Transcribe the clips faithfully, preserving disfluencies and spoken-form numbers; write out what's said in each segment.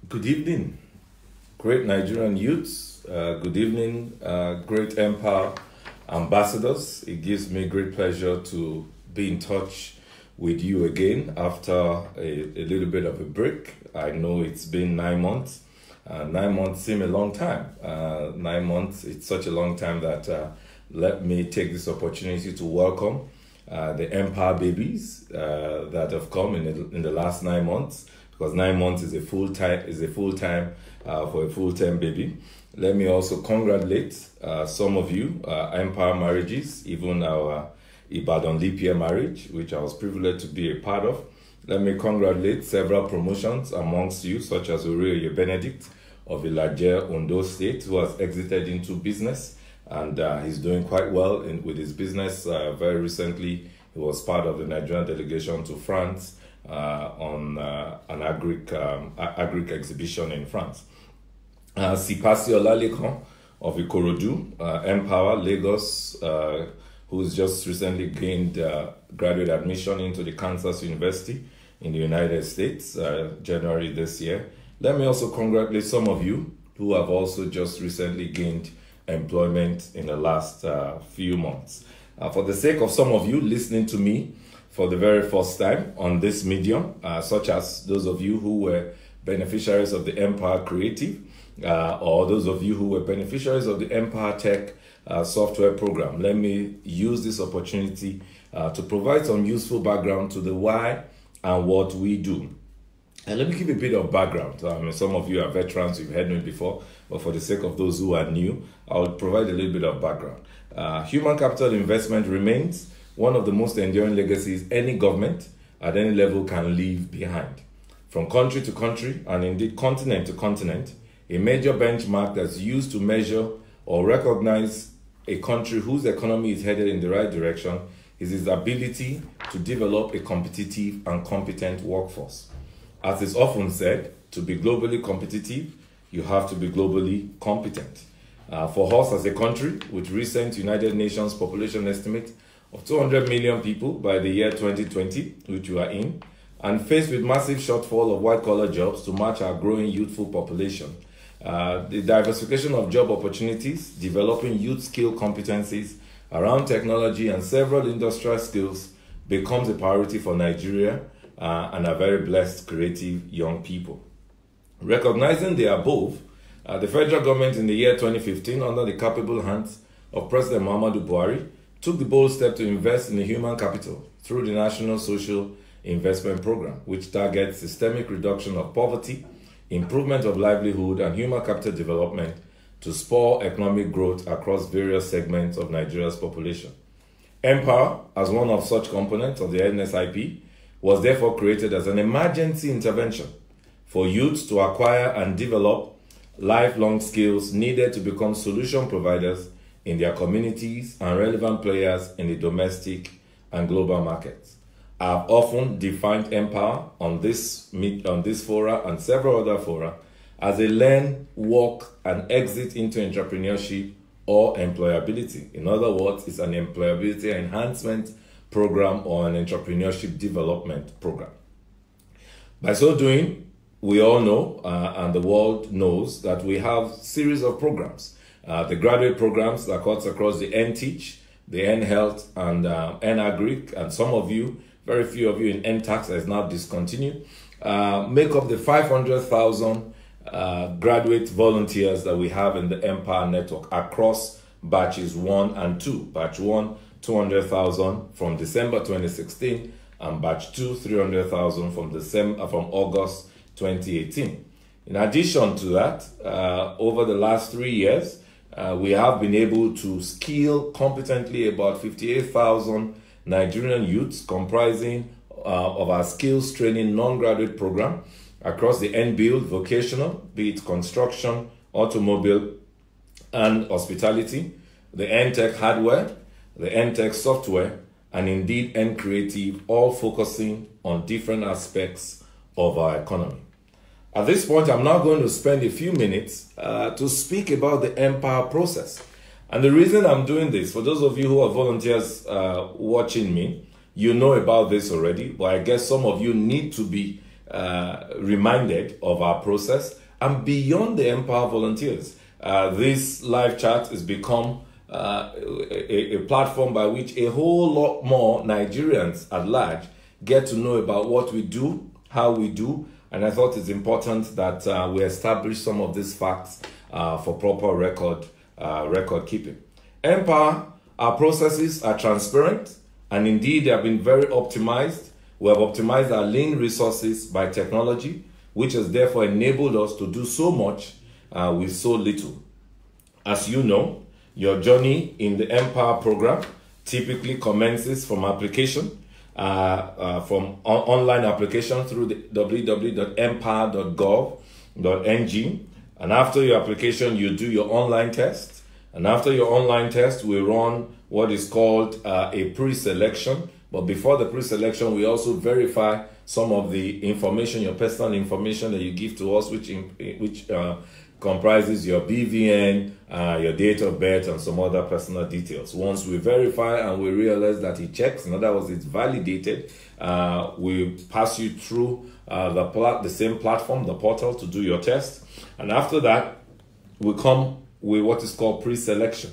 Good evening, great Nigerian youths. Uh, good evening, uh, great Npower ambassadors. It gives me great pleasure to be in touch with you again after a, a little bit of a break. I know it's been nine months. Uh, nine months seem a long time. Uh, nine months, it's such a long time that uh, let me take this opportunity to welcome uh, the Npower babies uh, that have come in the, in the last nine months. Because nine months is a full time is a full time uh, for a full term baby. Let me also congratulate uh, some of you, uh, Npower marriages, even our Ibadan leap year marriage, which I was privileged to be a part of. Let me congratulate several promotions amongst you, such as Uriye Benedict of Ilaje, Ondo State, who has exited into business, and uh, he's doing quite well in, with his business. Uh, very recently, he was part of the Nigerian delegation to France. Uh, on uh, an agric, um, agric exhibition in France. Uh, Sipasi Olalekan of Ikorodu, uh, Npower, Lagos, uh, who's just recently gained uh, graduate admission into the Kansas University in the United States, uh, January this year. Let me also congratulate some of you who have also just recently gained employment in the last uh, few months. Uh, for the sake of some of you listening to me for the very first time on this medium, uh, such as those of you who were beneficiaries of the Npower Creative, uh, or those of you who were beneficiaries of the Npower Tech uh, software program. Let me use this opportunity uh, to provide some useful background to the why and what we do. And let me give a bit of background. I mean, some of you are veterans, you've heard me before, but for the sake of those who are new, I'll provide a little bit of background. Uh, human capital investment remains one of the most enduring legacies any government at any level can leave behind. From country to country, and indeed continent to continent, a major benchmark that's used to measure or recognize a country whose economy is headed in the right direction is its ability to develop a competitive and competent workforce. As is often said, to be globally competitive, you have to be globally competent. Uh, for us as a country, with recent United Nations population estimate of two hundred million people by the year twenty twenty, which we are in, and faced with massive shortfall of white-collar jobs to match our growing youthful population. Uh, the diversification of job opportunities, developing youth skill competencies around technology and several industrial skills becomes a priority for Nigeria uh, and our very blessed, creative young people. Recognizing the above, uh, the federal government in the year twenty fifteen, under the capable hands of President Muhammadu Buhari, took the bold step to invest in the human capital through the National Social Investment Program, which targets systemic reduction of poverty, improvement of livelihood, and human capital development to spur economic growth across various segments of Nigeria's population. Npower, as one of such components of the N S I P, was therefore created as an emergency intervention for youths to acquire and develop lifelong skills needed to become solution providers in their communities and relevant players in the domestic and global markets. I've often defined Npower on this, on this fora and several other fora as a learn, work, and exit into entrepreneurship or employability. In other words, it's an employability enhancement program or an entrepreneurship development program. By so doing, we all know, uh, and the world knows, that we have a series of programs. Uh, the graduate programs that cuts across the N-Teach, the N-Health, and uh, N-Agric, and some of you, very few of you in N-Tax that is now discontinued, uh, make up the five hundred thousand uh, graduate volunteers that we have in the Npower network across batches one and two. Batch one, two hundred thousand from December twenty sixteen, and batch two, three hundred thousand from December from August twenty eighteen. In addition to that, uh, over the last three years, Uh, we have been able to skill competently about fifty-eight thousand Nigerian youths comprising uh, of our skills training non-graduate program across the N-Build vocational, be it construction, automobile, and hospitality, the N-Tech hardware, the N-Tech software, and indeed N-Creative, all focusing on different aspects of our economy. At this point, I'm now going to spend a few minutes uh, to speak about the Npower process. And the reason I'm doing this, for those of you who are volunteers uh, watching me, you know about this already, but I guess some of you need to be uh, reminded of our process. And beyond the Npower volunteers, uh, this live chat has become uh, a, a platform by which a whole lot more Nigerians at large get to know about what we do, how we do, and I thought it's important that uh, we establish some of these facts uh, for proper record uh, record keeping. Npower, our processes are transparent, and indeed they have been very optimized. We have optimized our lean resources by technology, which has therefore enabled us to do so much uh, with so little. As you know, your journey in the Npower program typically commences from application, uh, uh, from on online application through the w w w dot npower dot gov dot n g. And after your application, you do your online test. And after your online test, we run what is called uh, a pre-selection. But before the pre-selection, we also verify some of the information, your personal information that you give to us, which in, which uh, comprises your B V N, uh, your date of birth, and some other personal details. Once we verify and we realize that it checks, in other words, it's validated, uh, we pass you through uh, the, plat the same platform, the portal, to do your test. And after that, we come with what is called pre-selection.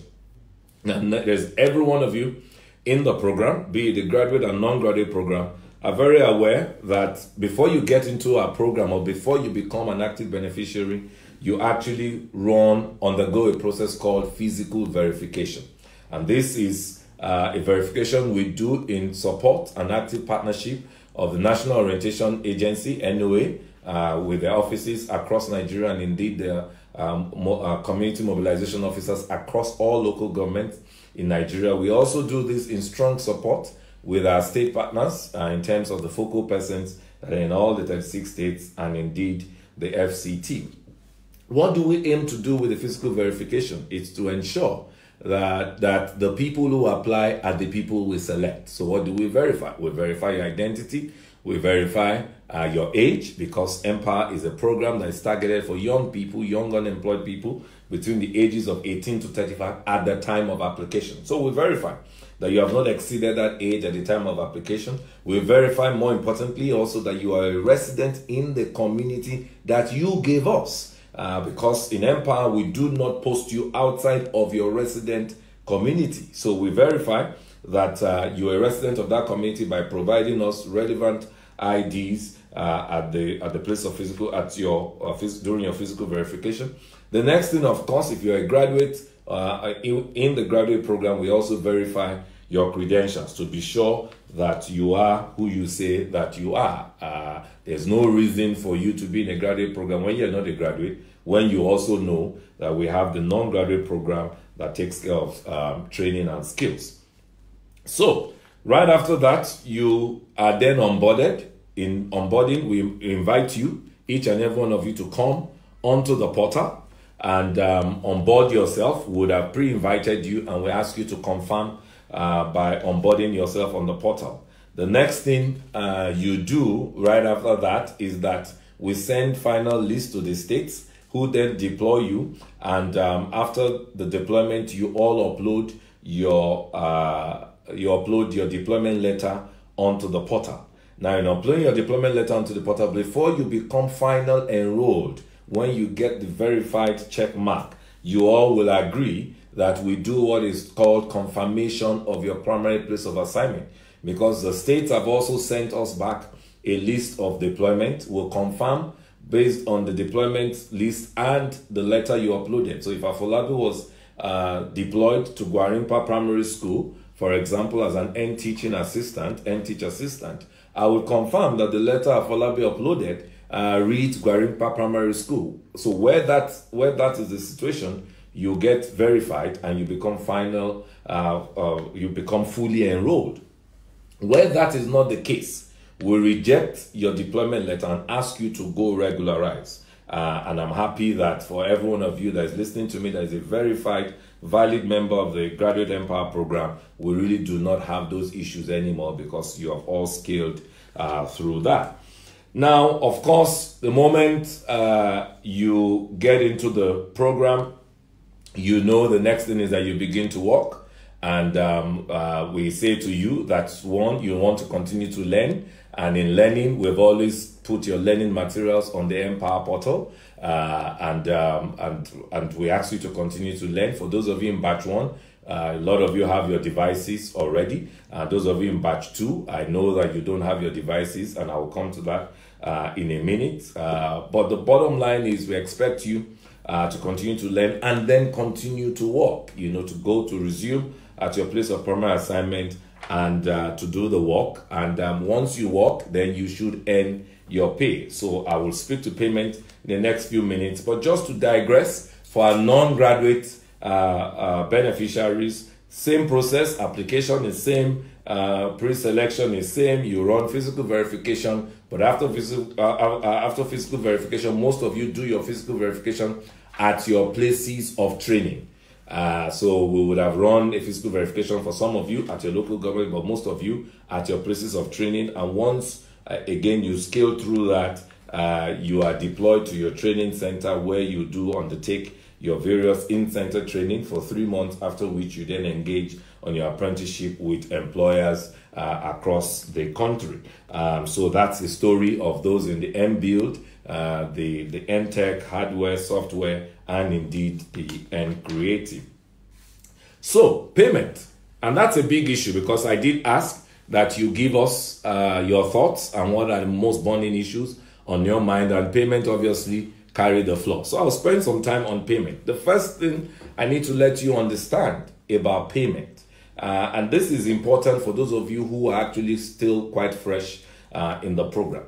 And there's every one of you in the program, be it the graduate and non-graduate program, are very aware that before you get into our program or before you become an active beneficiary, you actually run, undergo a process called physical verification. And this is uh, a verification we do in support and active partnership of the National Orientation Agency, N O A, uh, with their offices across Nigeria, and indeed their um, mo uh, community mobilization officers across all local governments in Nigeria. We also do this in strong support with our state partners uh, in terms of the focal persons that are in all the thirty-six states and indeed the F C T. What do we aim to do with the physical verification? It's to ensure that, that the people who apply are the people we select. So what do we verify? We verify your identity. We verify uh, your age, because Npower is a program that is targeted for young people, young unemployed people between the ages of eighteen to thirty-five at the time of application. So we verify that you have not exceeded that age at the time of application. We verify, more importantly, also that you are a resident in the community that you gave us. Uh, because in Npower, we do not post you outside of your resident community. So we verify that uh, you're a resident of that community by providing us relevant I Ds uh, at the at the place of physical, at your uh, phys during your physical verification. The next thing, of course, if you're a graduate uh, in, in the graduate program, we also verify your credentials to be sure that you are who you say that you are. Uh, there's no reason for you to be in a graduate program when you're not a graduate, when you also know that we have the non-graduate program that takes care of um, training and skills. So right after that, you are then onboarded. In onboarding, we invite you, each and every one of you, to come onto the portal and um, onboard yourself. We would have pre-invited you, and we ask you to confirm uh, by onboarding yourself on the portal. The next thing uh, you do right after that is that we send final list to the states, who then deploy you, and um, after the deployment, you all upload your uh, you upload your deployment letter onto the portal. Now, in uploading your deployment letter onto the portal, before you become final enrolled, when you get the verified check mark, you all will agree that we do what is called confirmation of your primary place of assignment, because the states have also sent us back a list of deployment. We'll confirm based on the deployment list and the letter you uploaded. So if Afolabi was uh, deployed to Gwarimpa Primary School, for example, as an N teaching assistant, N teacher assistant, I will confirm that the letter Afolabi uploaded uh, reads Gwarimpa Primary School. So where that where that is the situation, you get verified and you become final, uh, uh, you become fully enrolled. Where that is not the case, we reject your deployment letter and ask you to go regularize. Uh, and I'm happy that for every one of you that is listening to me, that is a verified, valid member of the Graduate Npower program, we really do not have those issues anymore, because you have all scaled uh, through that. Now, of course, the moment uh, you get into the program, you know the next thing is that you begin to work. And um, uh, we say to you that, one, you want to continue to learn. And in learning, we've always put your learning materials on the Npower portal. Uh, and, um, and, and we ask you to continue to learn. For those of you in batch one, uh, a lot of you have your devices already. Uh, those of you in batch two, I know that you don't have your devices, and I will come to that uh, in a minute. Uh, but the bottom line is we expect you uh, to continue to learn and then continue to work, you know, to go to resume at your place of primary assignment and uh, to do the work. And um, once you work, then you should earn your pay. So I will speak to payment in the next few minutes. But just to digress, for our non-graduate uh, uh, beneficiaries, same process, application is same, uh, pre-selection is same, you run physical verification, but after physical, uh, uh, after physical verification, most of you do your physical verification at your places of training. Uh, so we would have run a physical verification for some of you at your local government, but most of you at your places of training. And once, uh, again, you scale through that, uh, you are deployed to your training center where you do undertake your various in-center training for three months, after which you then engage on your apprenticeship with employers uh, across the country. Um, so that's the story of those in the M-Build, uh, the, the M-Tech, hardware, software, and indeed the M-Creative. So, payment. And that's a big issue, because I did ask that you give us uh, your thoughts and what are the most burning issues on your mind, and payment obviously carry the floor. So I'll spend some time on payment. The first thing I need to let you understand about payment, uh, and this is important for those of you who are actually still quite fresh uh, in the program.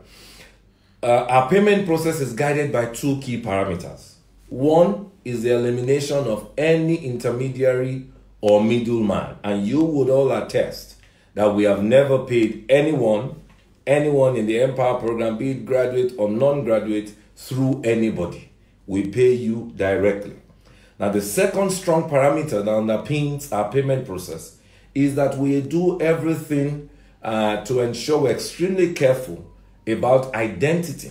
Uh, our payment process is guided by two key parameters. One is the elimination of any intermediary or middleman, and you would all attest that we have never paid anyone, anyone in the Npower program, be it graduate or non-graduate, through anybody. We pay you directly. Now, the second strong parameter that underpins our payment process is that we do everything uh, to ensure we're extremely careful about identity,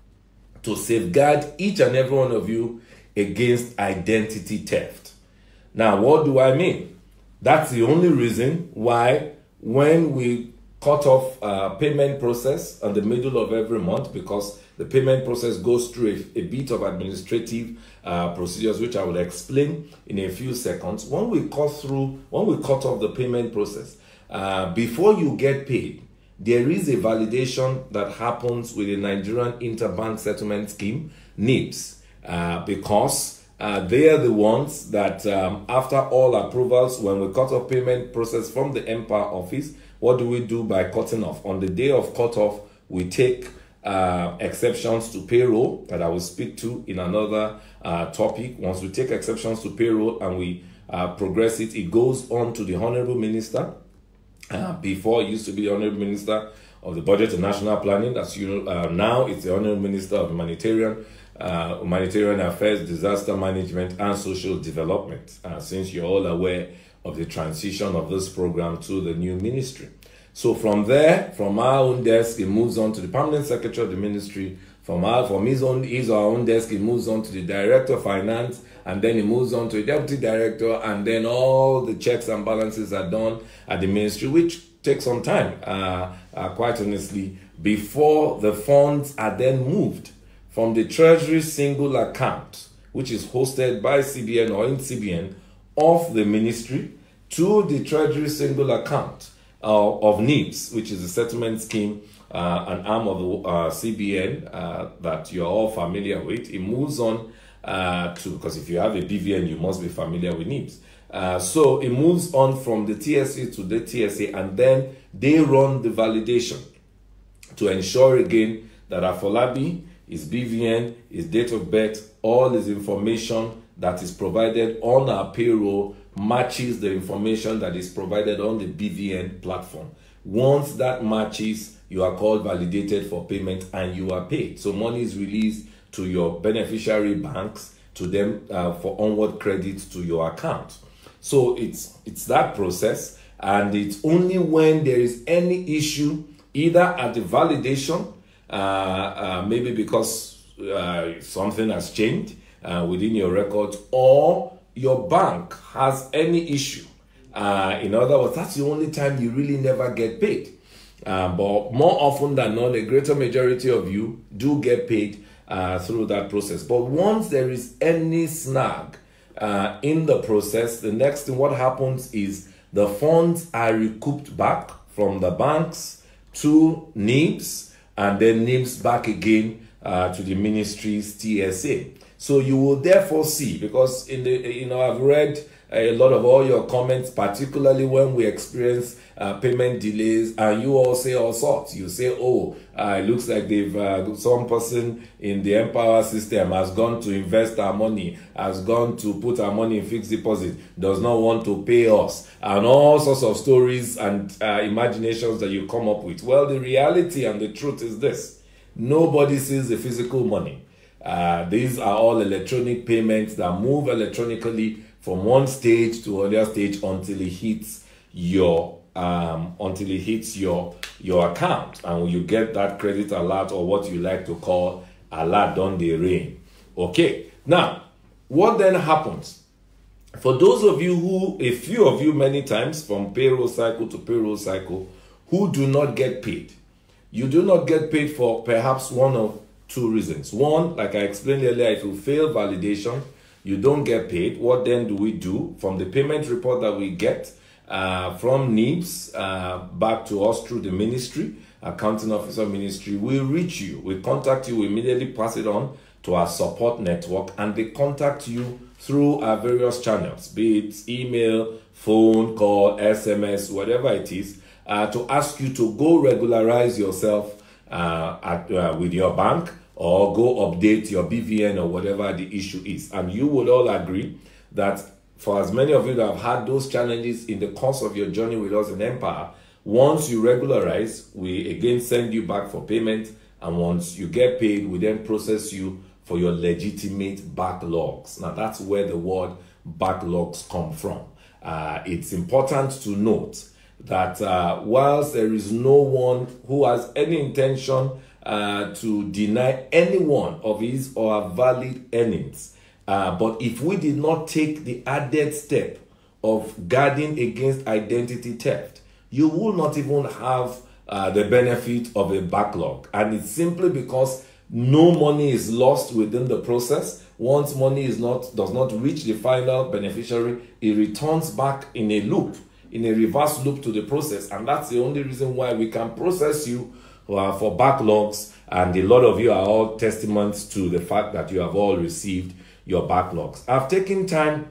to safeguard each and every one of you against identity theft. Now, what do I mean? That's the only reason why when we cut off uh, payment process in the middle of every month, because the payment process goes through a, a bit of administrative uh, procedures, which I will explain in a few seconds. When we cut through, when we cut off the payment process, uh, before you get paid, there is a validation that happens with the Nigerian Interbank Settlement Scheme, N I B S, uh, because uh, they are the ones that um, after all approvals, when we cut off payment process from the Npower office, what do we do by cutting off? On the day of cutoff, we take uh, exceptions to payroll that I will speak to in another uh, topic. Once we take exceptions to payroll and we uh, progress it, it goes on to the Honorable Minister. Uh, before, it used to be the Honorable Minister of the Budget and National Planning. That's, you know, uh, now it's the Honorable Minister of Humanitarian, uh, Humanitarian Affairs, Disaster Management, and Social Development, uh, since you're all aware of the transition of this program to the new ministry. So from there, from our own desk, it moves on to the Permanent Secretary of the Ministry. From our, from his own, his or our own desk, it moves on to the Director of Finance, and then it moves on to the Deputy Director, and then all the checks and balances are done at the Ministry, which takes some time, uh, uh, quite honestly, before the funds are then moved from the Treasury single account, which is hosted by C B N or in C B N, of the Ministry, to the Treasury single account uh, of N I B S, which is a settlement scheme, uh, an arm of the uh, C B N uh, that you're all familiar with. It moves on uh, to, because if you have a B V N, you must be familiar with N I B S. Uh, so it moves on from the T S A to the T S A, and then they run the validation to ensure again that Afolabi, his B V N, his date of birth, all his information that is provided on our payroll matches the information that is provided on the B V N platform. Once that matches, you are called validated for payment and you are paid. So money is released to your beneficiary banks, to them uh, for onward credit to your account. So it's, it's that process, and it's only when there is any issue, either at the validation, uh, uh, maybe because uh, something has changed, Uh, within your records, or your bank has any issue Uh, in other words, that's the only time you really never get paid. Uh, but more often than not, a greater majority of you do get paid uh, through that process. But once there is any snag uh, in the process, the next thing what happens is the funds are recouped back from the banks to N I B S, and then N I B S back again uh, to the ministry's T S A. So you will therefore see, because in the you know I've read a lot of all your comments, particularly when we experience uh, payment delays, and you all say all sorts. You say, oh, uh, it looks like they've uh, some person in the Npower system has gone to invest our money, has gone to put our money in fixed deposit, does not want to pay us, and all sorts of stories and uh, imaginations that you come up with. Well, the reality and the truth is this: nobody sees the physical money. Uh, these are all electronic payments that move electronically from one stage to another stage until it hits your um, until it hits your your account, and you get that credit alert, or what you like to call alert on the rain. Okay, now what then happens? For those of you who, a few of you many times from payroll cycle to payroll cycle, who do not get paid, you do not get paid for perhaps one of two reasons. One, like I explained earlier, if you fail validation, you don't get paid. What then do we do? From the payment report that we get uh, from N I B S uh, back to us through the ministry, accounting officer ministry, we reach you, we contact you, we immediately pass it on to our support network, and they contact you through our various channels, be it email, phone call, S M S, whatever it is, uh, to ask you to go regularize yourself uh, at, uh, with your bank, or go update your B V N or whatever the issue is. And you would all agree that for as many of you that have had those challenges in the course of your journey with us in Npower, once you regularize, we again send you back for payment, and once you get paid, we then process you for your legitimate backlogs. Now that's where the word backlogs come from. Uh, it's important to note that uh, whilst there is no one who has any intention Uh, to deny anyone of his or her valid earnings, uh, but if we did not take the added step of guarding against identity theft, you will not even have uh, the benefit of a backlog. And it's simply because no money is lost within the process. Once money is not does not reach the final beneficiary, it returns back in a loop, in a reverse loop to the process, and that's the only reason why we can process you Uh, for backlogs, and a lot of you are all testaments to the fact that you have all received your backlogs. I've taken time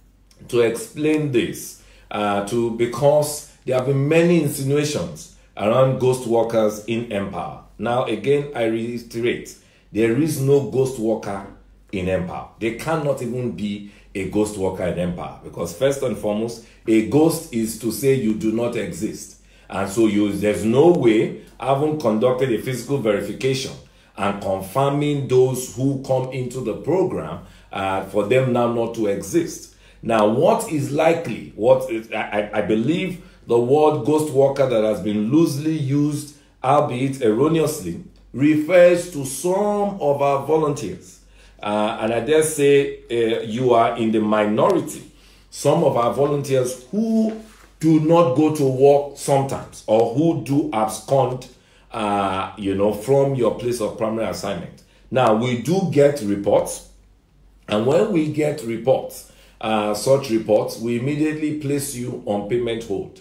to explain this uh, to because there have been many insinuations around ghost workers in Npower. Now again, I reiterate, there is no ghost worker in Npower. There cannot even be a ghost worker in Npower, because first and foremost, a ghost is to say you do not exist. And so you, there's no way, having conducted a physical verification and confirming those who come into the program, uh, for them now not to exist. Now, what is likely, what is, I, I believe the word ghost worker that has been loosely used, albeit erroneously, refers to some of our volunteers. Uh, and I dare say uh, you are in the minority. Some of our volunteers who do not go to work sometimes, or who do abscond, uh, you know, from your place of primary assignment. Now, we do get reports, and when we get reports, uh, such reports, we immediately place you on payment hold.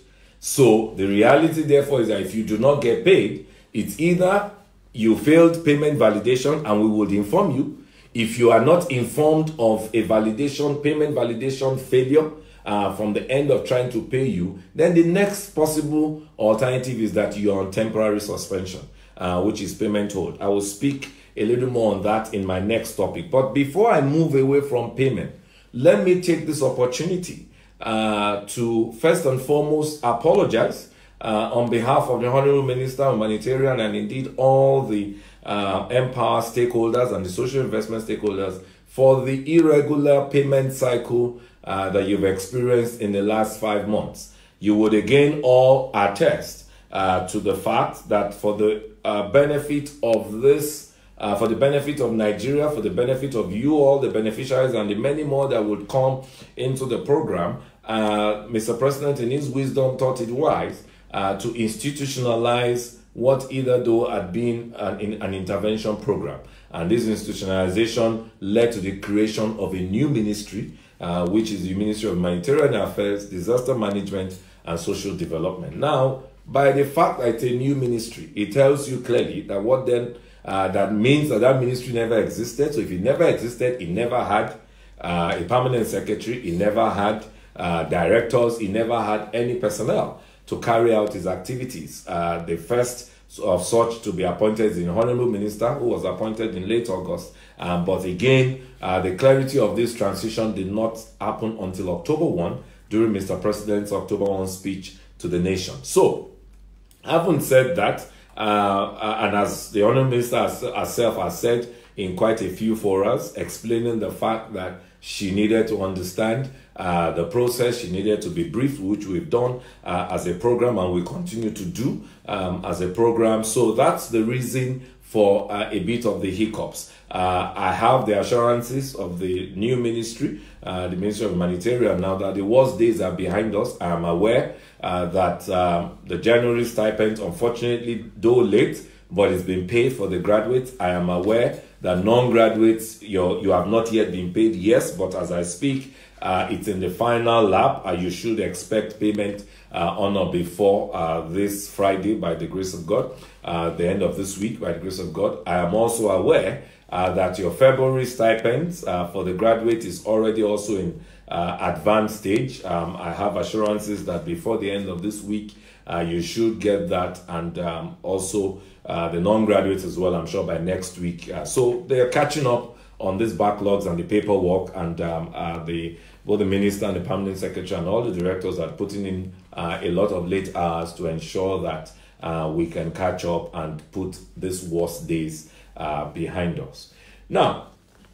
So the reality, therefore, is that if you do not get paid, it's either you failed payment validation, and we would inform you. If you are not informed of a validation, payment validation failure, Uh, from the end of trying to pay you, then the next possible alternative is that you are on temporary suspension, uh, which is payment hold. I will speak a little more on that in my next topic. But before I move away from payment, let me take this opportunity uh, to first and foremost apologize uh, on behalf of the Honorable Minister of Humanitarian, and indeed all the uh, Npower stakeholders and the social investment stakeholders, for the irregular payment cycle Uh, that you've experienced in the last five months. You would again all attest uh, to the fact that for the uh, benefit of this uh, for the benefit of Nigeria, for the benefit of you all, the beneficiaries, and the many more that would come into the program, uh, Mister President, in his wisdom, thought it wise uh, to institutionalize what hitherto had been an, an intervention program. And this institutionalization led to the creation of a new ministry, uh, which is the Ministry of Humanitarian Affairs, Disaster Management, and Social Development. Now, by the fact that it's a new ministry, it tells you clearly that what then, uh, that means that that ministry never existed. So if it never existed, it never had uh, a permanent secretary, it never had uh, directors, it never had any personnel to carry out his activities. Uh, the first of such to be appointed is the Honorable Minister, who was appointed in late August. Um, but again, uh, the clarity of this transition did not happen until October first, during Mister President's October first speech to the nation. So, having said that, uh, and as the Honorable Minister herself has said in quite a few forums, explaining the fact that she needed to understand uh, the process, she needed to be briefed, which we've done uh, as a program and we continue to do um, as a program. So that's the reason for uh, a bit of the hiccups. Uh, I have the assurances of the new ministry, uh, the Ministry of Humanitarian, now that the worst days are behind us. I am aware uh, that um, the January stipend, unfortunately, though late, but it's been paid for the graduates. I am aware that non-graduates, you you have not yet been paid, yes, but as I speak, uh, it's in the final lap. Uh, you should expect payment uh, on or before uh, this Friday, by the grace of God, uh, the end of this week, by the grace of God. I am also aware uh, that your February stipends uh, for the graduate is already also in uh, advanced stage. Um, I have assurances that before the end of this week, uh, you should get that, and um, also Uh, the non-graduates as well, I'm sure by next week. Uh, so they are catching up on these backlogs and the paperwork, and um, uh, the both the minister and the permanent secretary and all the directors are putting in uh, a lot of late hours to ensure that uh, we can catch up and put these worst days uh, behind us. Now,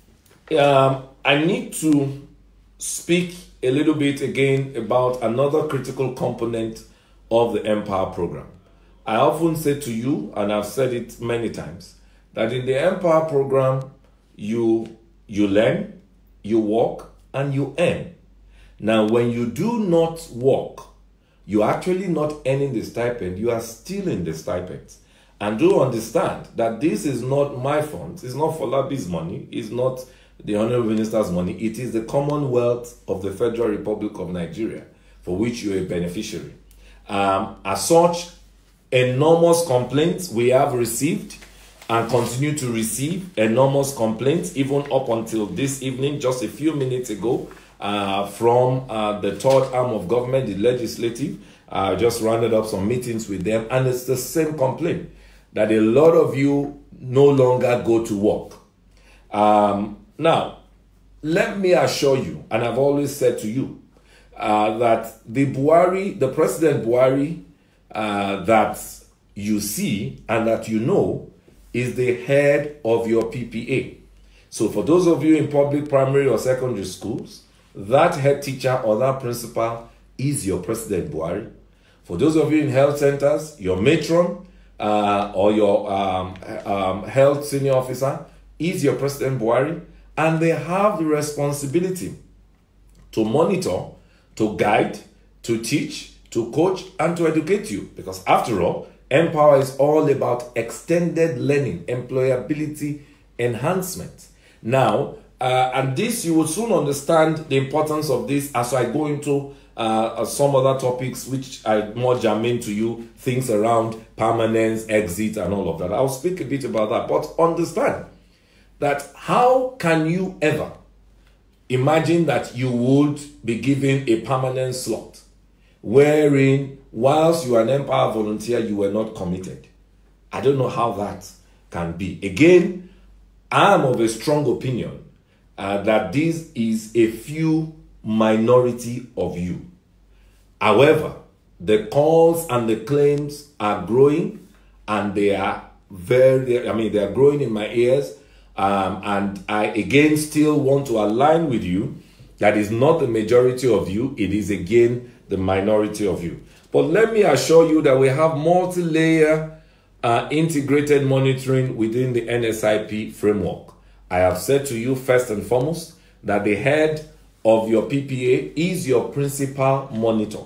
um, I need to speak a little bit again about another critical component of the Npower program. I often say to you, and I've said it many times, that in the Npower program, you, you learn, you work, and you earn. Now, when you do not work, you're actually not earning the stipend, you are stealing the stipends. And do understand that this is not my funds, it's not Folabi's money, it's not the Honorable Minister's money, it is the Commonwealth of the Federal Republic of Nigeria, for which you're a beneficiary. Um, as such, enormous complaints we have received and continue to receive enormous complaints, even up until this evening, just a few minutes ago, uh, from uh, the third arm of government, the legislative. I uh, just rounded up some meetings with them, and it's the same complaint, that a lot of you no longer go to work. Um, now, let me assure you, and I've always said to you, uh, that the Buhari, the President Buhari, Uh, that you see and that you know is the head of your P P A. So for those of you in public primary or secondary schools, that head teacher or that principal is your President Buhari. For those of you in health centers, your matron uh, or your um, um, health senior officer is your President Buhari, and they have the responsibility to monitor, to guide, to teach, to coach, and to educate you. Because after all, Npower is all about extended learning, employability enhancement. Now, uh, and this, you will soon understand the importance of this as I go into uh, some other topics which are more germane to you, things around permanence, exit, and all of that. I'll speak a bit about that. But understand that how can you ever imagine that you would be given a permanent slot wherein, whilst you are an Npower volunteer, you were not committed? I don't know how that can be. Again, I am of a strong opinion uh, that this is a few minority of you. However, the calls and the claims are growing, and they are very, I mean, they are growing in my ears. Um, and I, again, still want to align with you that is not the majority of you, it is, again, the minority of you. But let me assure you that we have multi-layer uh, integrated monitoring within the N S I P framework. I have said to you first and foremost that the head of your P P A is your principal monitor.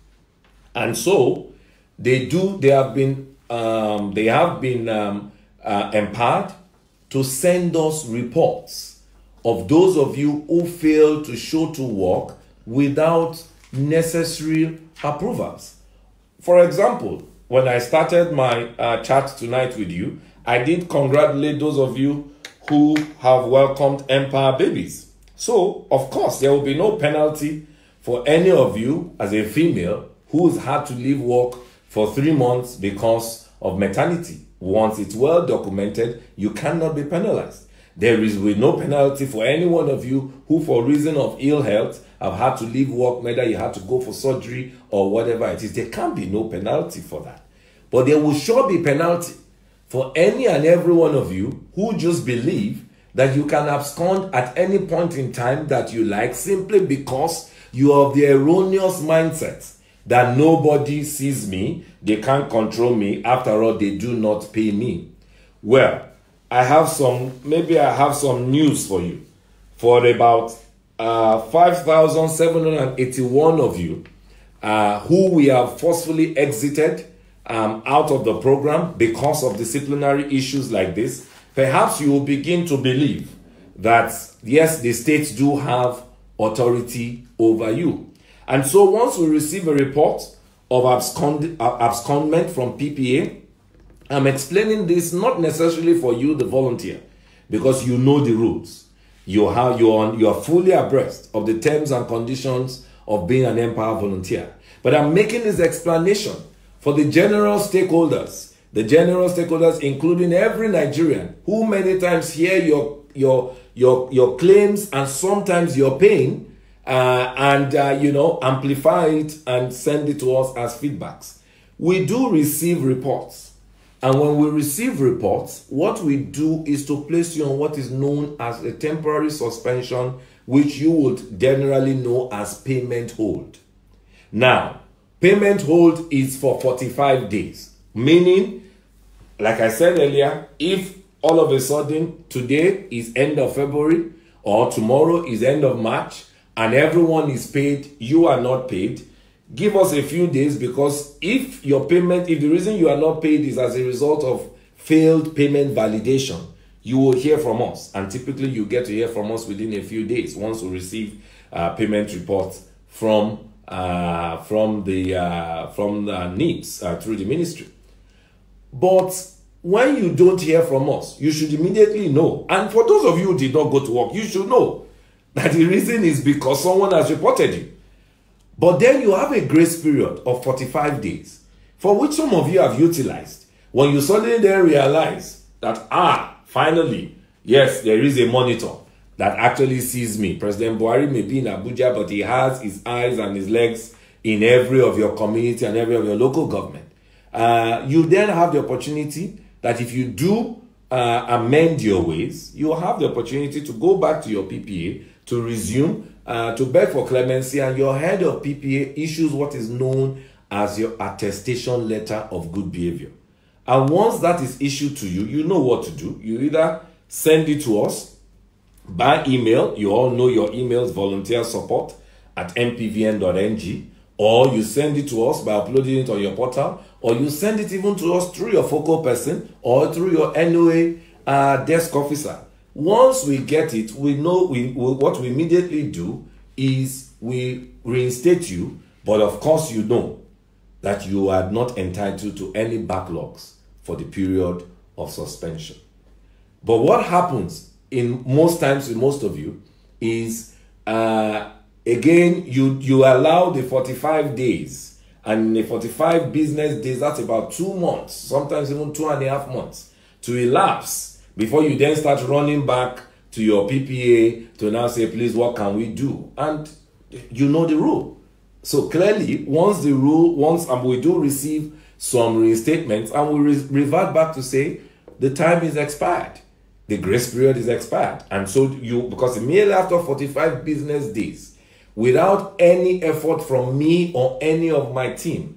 And so they do, they have been, um, they have been um, uh, empowered to send us reports of those of you who fail to show to work without necessary approvals. For example, when I started my uh, chat tonight with you, I did congratulate those of you who have welcomed Npower babies. So, of course, there will be no penalty for any of you as a female who's had to leave work for three months because of maternity. Once it's well documented, you cannot be penalized. There is with no penalty for any one of you who, for reason of ill health, have had to leave work, whether you had to go for surgery or whatever it is. There can be no penalty for that. But there will sure be penalty for any and every one of you who just believe that you can abscond at any point in time that you like simply because you have the erroneous mindset that nobody sees me, they can't control me, after all, they do not pay me. Well, I have some, maybe I have some news for you. For about uh, five thousand seven hundred eighty-one of you uh, who we have forcefully exited um, out of the program because of disciplinary issues like this, perhaps you will begin to believe that, yes, the states do have authority over you. And so once we receive a report of abscond abscondment from P P A, I'm explaining this not necessarily for you, the volunteer, because you know the rules. You have you are you are fully abreast of the terms and conditions of being an Npower volunteer. But I'm making this explanation for the general stakeholders, the general stakeholders, including every Nigerian who many times hear your your your your claims and sometimes your pain. Uh, and, uh, you know, amplify it and send it to us as feedbacks. We do receive reports. And when we receive reports, what we do is to place you on what is known as a temporary suspension, which you would generally know as payment hold. Now, payment hold is for forty-five days, meaning, like I said earlier, if all of a sudden today is end of February or tomorrow is end of March, and everyone is paid, you are not paid, give us a few days, because if your payment, if the reason you are not paid is as a result of failed payment validation, you will hear from us. And typically you get to hear from us within a few days once we receive uh, payment reports from uh, from the uh, from the needs uh, through the ministry. But when you don't hear from us, you should immediately know. And for those of you who did not go to work, you should know that the reason is because someone has reported you. But then you have a grace period of forty-five days, for which some of you have utilized. When you suddenly then realize that, ah, finally, yes, there is a monitor that actually sees me. President Buhari may be in Abuja, but he has his eyes and his legs in every of your community and every of your local government. Uh, you then have the opportunity that if you do uh, amend your ways, you have the opportunity to go back to your P P A, to resume, uh, to beg for clemency, and your head of P P A issues what is known as your attestation letter of good behavior. And once that is issued to you, you know what to do. You either send it to us by email. You all know your emails, volunteer support at m p v n dot n g, or you send it to us by uploading it on your portal, or you send it even to us through your focal person or through your N O A uh, desk officer. Once we get it, we know we, we what we immediately do is we reinstate you, but of course you know that you are not entitled to any backlogs for the period of suspension. But what happens in most times with most of you is, uh, again, you, you allow the forty-five days, and in the forty-five business days, that's about two months, sometimes even two and a half months, to elapse before you then start running back to your P P A to now say, please, what can we do? And you know the rule. So clearly, once the rule, once and we do receive some reinstatements, and we re revert back to say, the time is expired. The grace period is expired. And so you, because immediately after forty-five business days, without any effort from me or any of my team,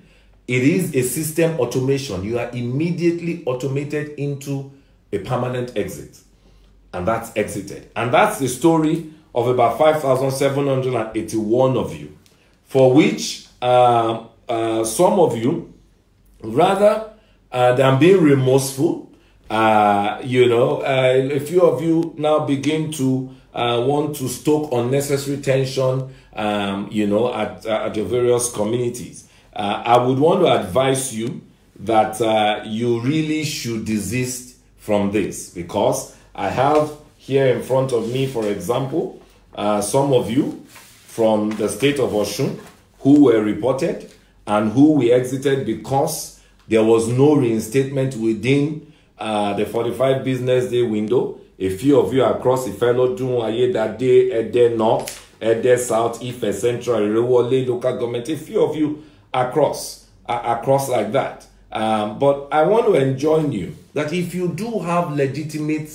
it is a system automation. You are immediately automated into a permanent exit. And that's exited. And that's the story of about five thousand seven hundred eighty-one of you, for which uh, uh, some of you, rather uh, than being remorseful, uh, you know, uh, a few of you now begin to uh, want to stoke unnecessary tension, um, you know, at, uh, at your various communities. Uh, I would want to advise you that uh, you really should desist from this, because I have here in front of me, for example, uh, some of you from the state of Osun who were reported and who we exited because there was no reinstatement within uh, the forty-five business day window. A few of you across Ifelodun, Ayedade, Ede North, Ede South, Ife Central, Irewole local government, a few of you across, uh, across like that. Um, but I want to enjoin you that if you do have legitimate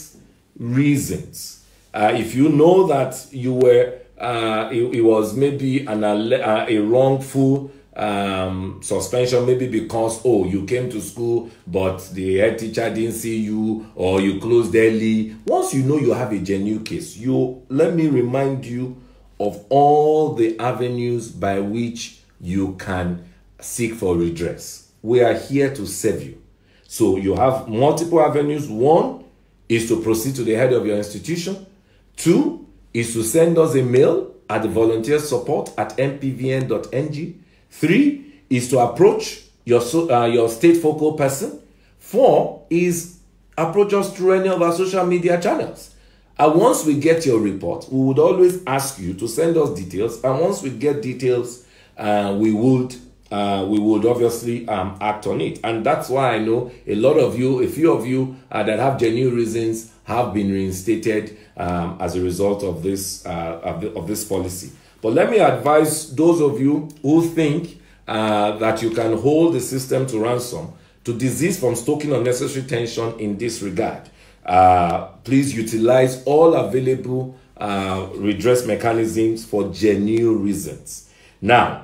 reasons, uh, if you know that you were, uh, it, it was maybe an, uh, a wrongful um, suspension, maybe because, oh, you came to school, but the head teacher didn't see you, or you closed early. Once you know you have a genuine case, you let me remind you of all the avenues by which you can seek for redress. We are here to serve you. So you have multiple avenues. One is to proceed to the head of your institution. Two is to send us a mail at the volunteer support at m p v n dot n g. Three is to approach your, uh, your state focal person. Four is approach us through any of our social media channels. And once we get your report, we would always ask you to send us details. And once we get details, uh, we would Uh, we would obviously um, act on it. And that's why I know a lot of you, a few of you uh, that have genuine reasons have been reinstated um, as a result of this, uh, of, the, of this policy. But let me advise those of you who think uh, that you can hold the system to ransom to desist from stoking unnecessary tension in this regard. Uh, please utilize all available uh, redress mechanisms for genuine reasons. Now,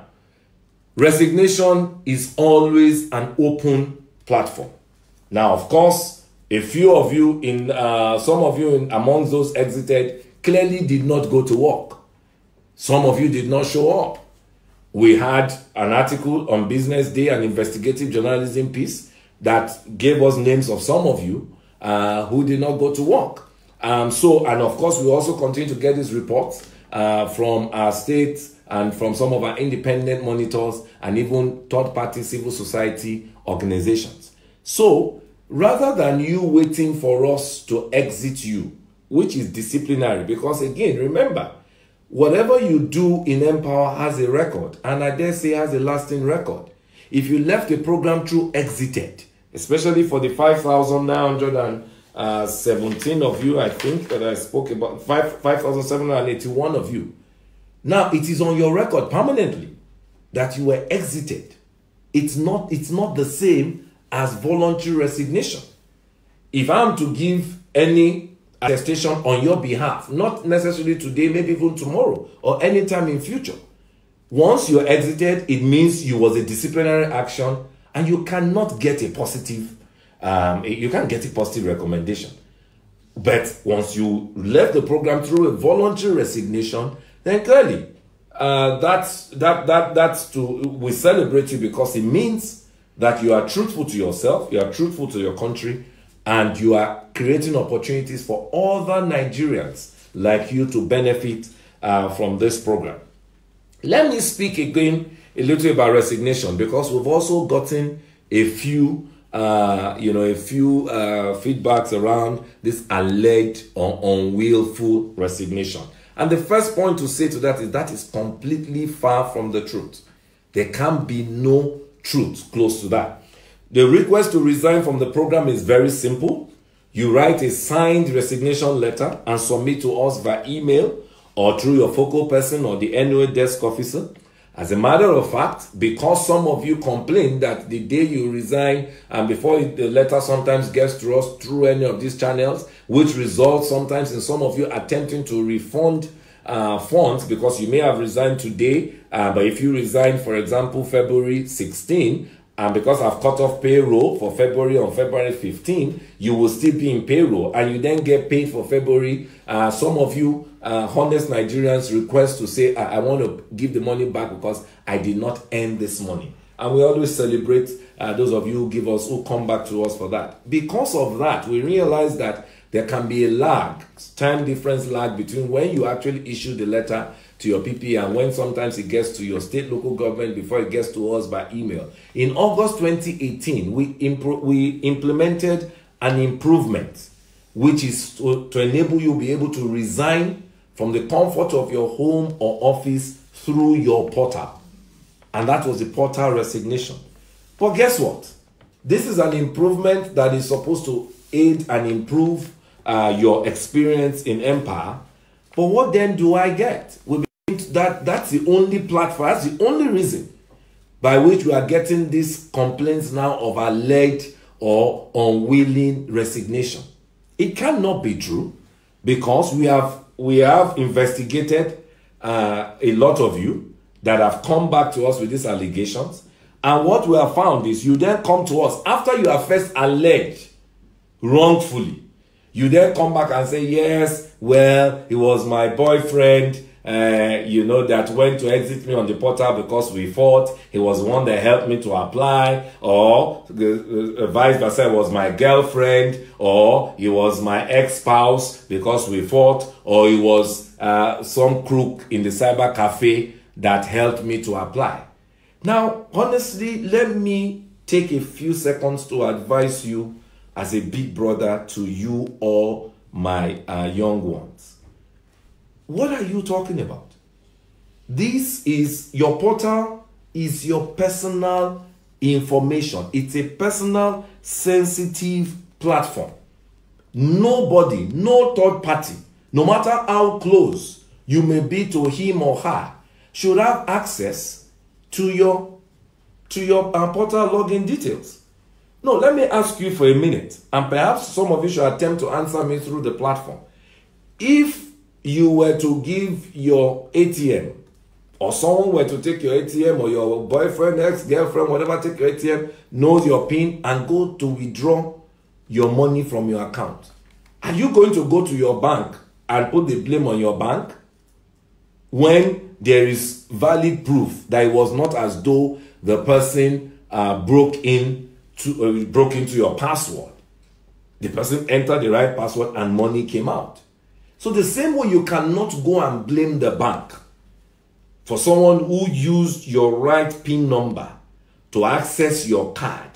resignation is always an open platform. Now, of course, a few of you, in uh, some of you in, amongst those exited, clearly did not go to work. Some of you did not show up. We had an article on Business Day, an investigative journalism piece that gave us names of some of you uh, who did not go to work. Um, so, and of course, we also continue to get these reports uh, from our state and from some of our independent monitors and even third-party civil society organizations. So, rather than you waiting for us to exit you, which is disciplinary, because again, remember, whatever you do in Npower has a record, and I dare say has a lasting record. If you left the program through exited, especially for the five thousand nine hundred seventeen of you, I think, that I spoke about, five thousand seven hundred eighty-one of you, now it is on your record permanently that you were exited. It's not, it's not the same as voluntary resignation. If I'm to give any attestation on your behalf, not necessarily today, maybe even tomorrow or anytime in future, once you're exited, it means you was a disciplinary action and you cannot get a positive, um, you can't get a positive recommendation. But once you left the program through a voluntary resignation, then clearly uh, that's, that, that, that's to, we celebrate you because it means that you are truthful to yourself, you are truthful to your country, and you are creating opportunities for other Nigerians like you to benefit uh, from this program. Let me speak again a little about resignation, because we've also gotten a few, uh, you know, a few uh, feedbacks around this alleged or unwillful resignation. And the first point to say to that is that is completely far from the truth. There can be no truth close to that. The request to resign from the program is very simple. You write a signed resignation letter and submit to us via email or through your focal person or the N O A desk officer. As a matter of fact, because some of you complain that the day you resign and before the letter sometimes gets to us through any of these channels, which results sometimes in some of you attempting to refund uh, funds because you may have resigned today, uh, but if you resign, for example, February sixteenth, and because I've cut off payroll for February on February fifteenth, you will still be in payroll, and you then get paid for February. Uh, some of you uh, honest Nigerians request to say, I, I want to give the money back because I did not earn this money. And we always celebrate uh, those of you who give us, who come back to us for that. Because of that, we realize that there can be a lag, time difference lag between when you actually issue the letter to your P P A and when sometimes it gets to your state local government before it gets to us by email. In August twenty eighteen, we, impro we implemented an improvement, which is to, to enable you to be able to resign from the comfort of your home or office through your portal. And that was the portal resignation. But guess what? This is an improvement that is supposed to aid and improve uh, your experience in Npower. But what then do I get? We that that's the only platform, that's the only reason by which we are getting these complaints now of alleged or unwilling resignation. It cannot be true, because we have we have investigated uh, a lot of you that have come back to us with these allegations, and what we have found is you then come to us after you have first alleged wrongfully. You then come back and say, yes, well, it was my boyfriend, uh, you know, that went to exit me on the portal because we fought. He was the one that helped me to apply. Or uh, vice versa, it was my girlfriend. Or he was my ex-spouse because we fought. Or he was uh, some crook in the cyber cafe that helped me to apply. Now, honestly, let me take a few seconds to advise you as a big brother to you or my uh, young ones. What are you talking about? This is, your portal is your personal information. It's a personal, sensitive platform. Nobody, no third party, no matter how close you may be to him or her, should have access to your, to your uh, portal login details. No, let me ask you for a minute, and perhaps some of you should attempt to answer me through the platform. If you were to give your A T M, or someone were to take your A T M, or your boyfriend, ex-girlfriend, whatever, take your A T M, knows your PIN, and go to withdraw your money from your account, are you going to go to your bank and put the blame on your bank when there is valid proof that it was not as though the person uh, broke in to uh, broke into your password? The person entered the right password and money came out. So the same way, you cannot go and blame the bank for someone who used your right PIN number to access your card.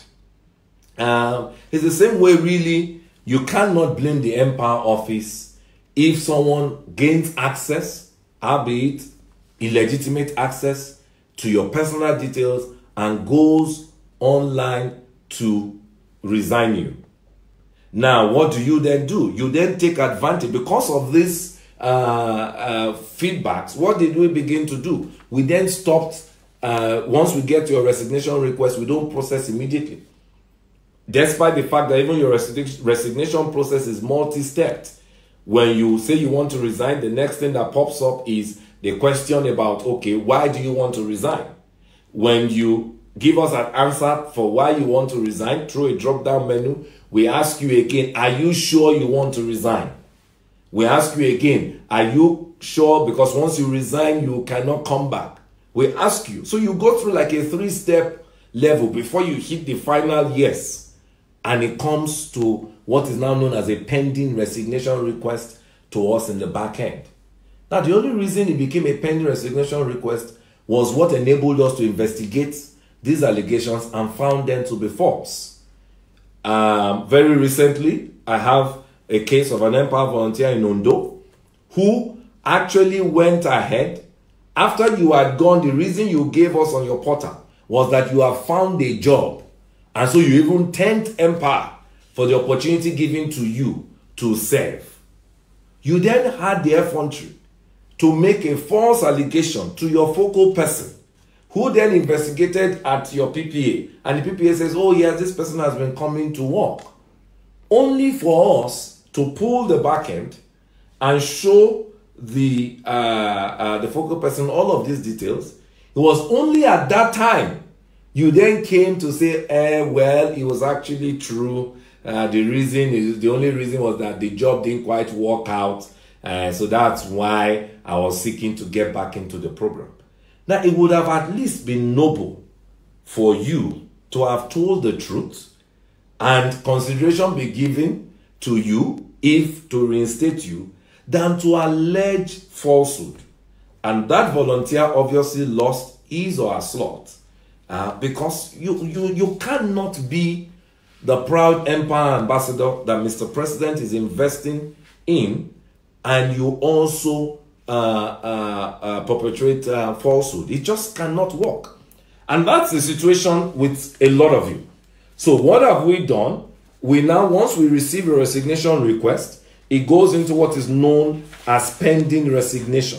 Um, it's the same way, really, you cannot blame the Npower office if someone gains access, albeit illegitimate access, to your personal details and goes online to resign you. Now, what do you then do? You then take advantage. Because of this uh, uh, feedbacks, what did we begin to do? We then stopped, uh, once we get your resignation request, we don't process immediately. Despite the fact that even your resign resignation process is multi-stepped. When you say you want to resign, the next thing that pops up is the question about, okay, why do you want to resign? When you give us an answer for why you want to resign through a drop-down menu, we ask you again, are you sure you want to resign? We ask you again, are you sure? Because once you resign, you cannot come back. We ask you. So you go through like a three-step level before you hit the final yes. And it comes to what is now known as a pending resignation request to us in the back end. Now, the only reason it became a pending resignation request was what enabled us to investigate these allegations and found them to be false. Um, very recently, I have a case of an Npower volunteer in Ondo who actually went ahead after you had gone. The reason you gave us on your portal was that you have found a job, and so you even thanked Npower for the opportunity given to you to serve. You then had the effrontery to make a false allegation to your focal person, who then investigated at your P P A, and the P P A says, oh yes, this person has been coming to work, only for us to pull the back end and show the uh, uh, the focal person all of these details. It was only at that time You then came to say, eh, well, it was actually true. Uh, the reason is the only reason was that the job didn't quite work out. Uh, so that's why I was seeking to get back into the program. Now, it would have at least been noble for you to have told the truth and consideration be given to you if to reinstate you than to allege falsehood. And that volunteer obviously lost his or her slot uh, because you, you, you cannot be the proud Npower ambassador that Mister President is investing in and you also uh, uh, uh, perpetrate uh, falsehood. It just cannot work. And that's the situation with a lot of you. So what have we done? We now, once we receive a resignation request, it goes into what is known as pending resignation.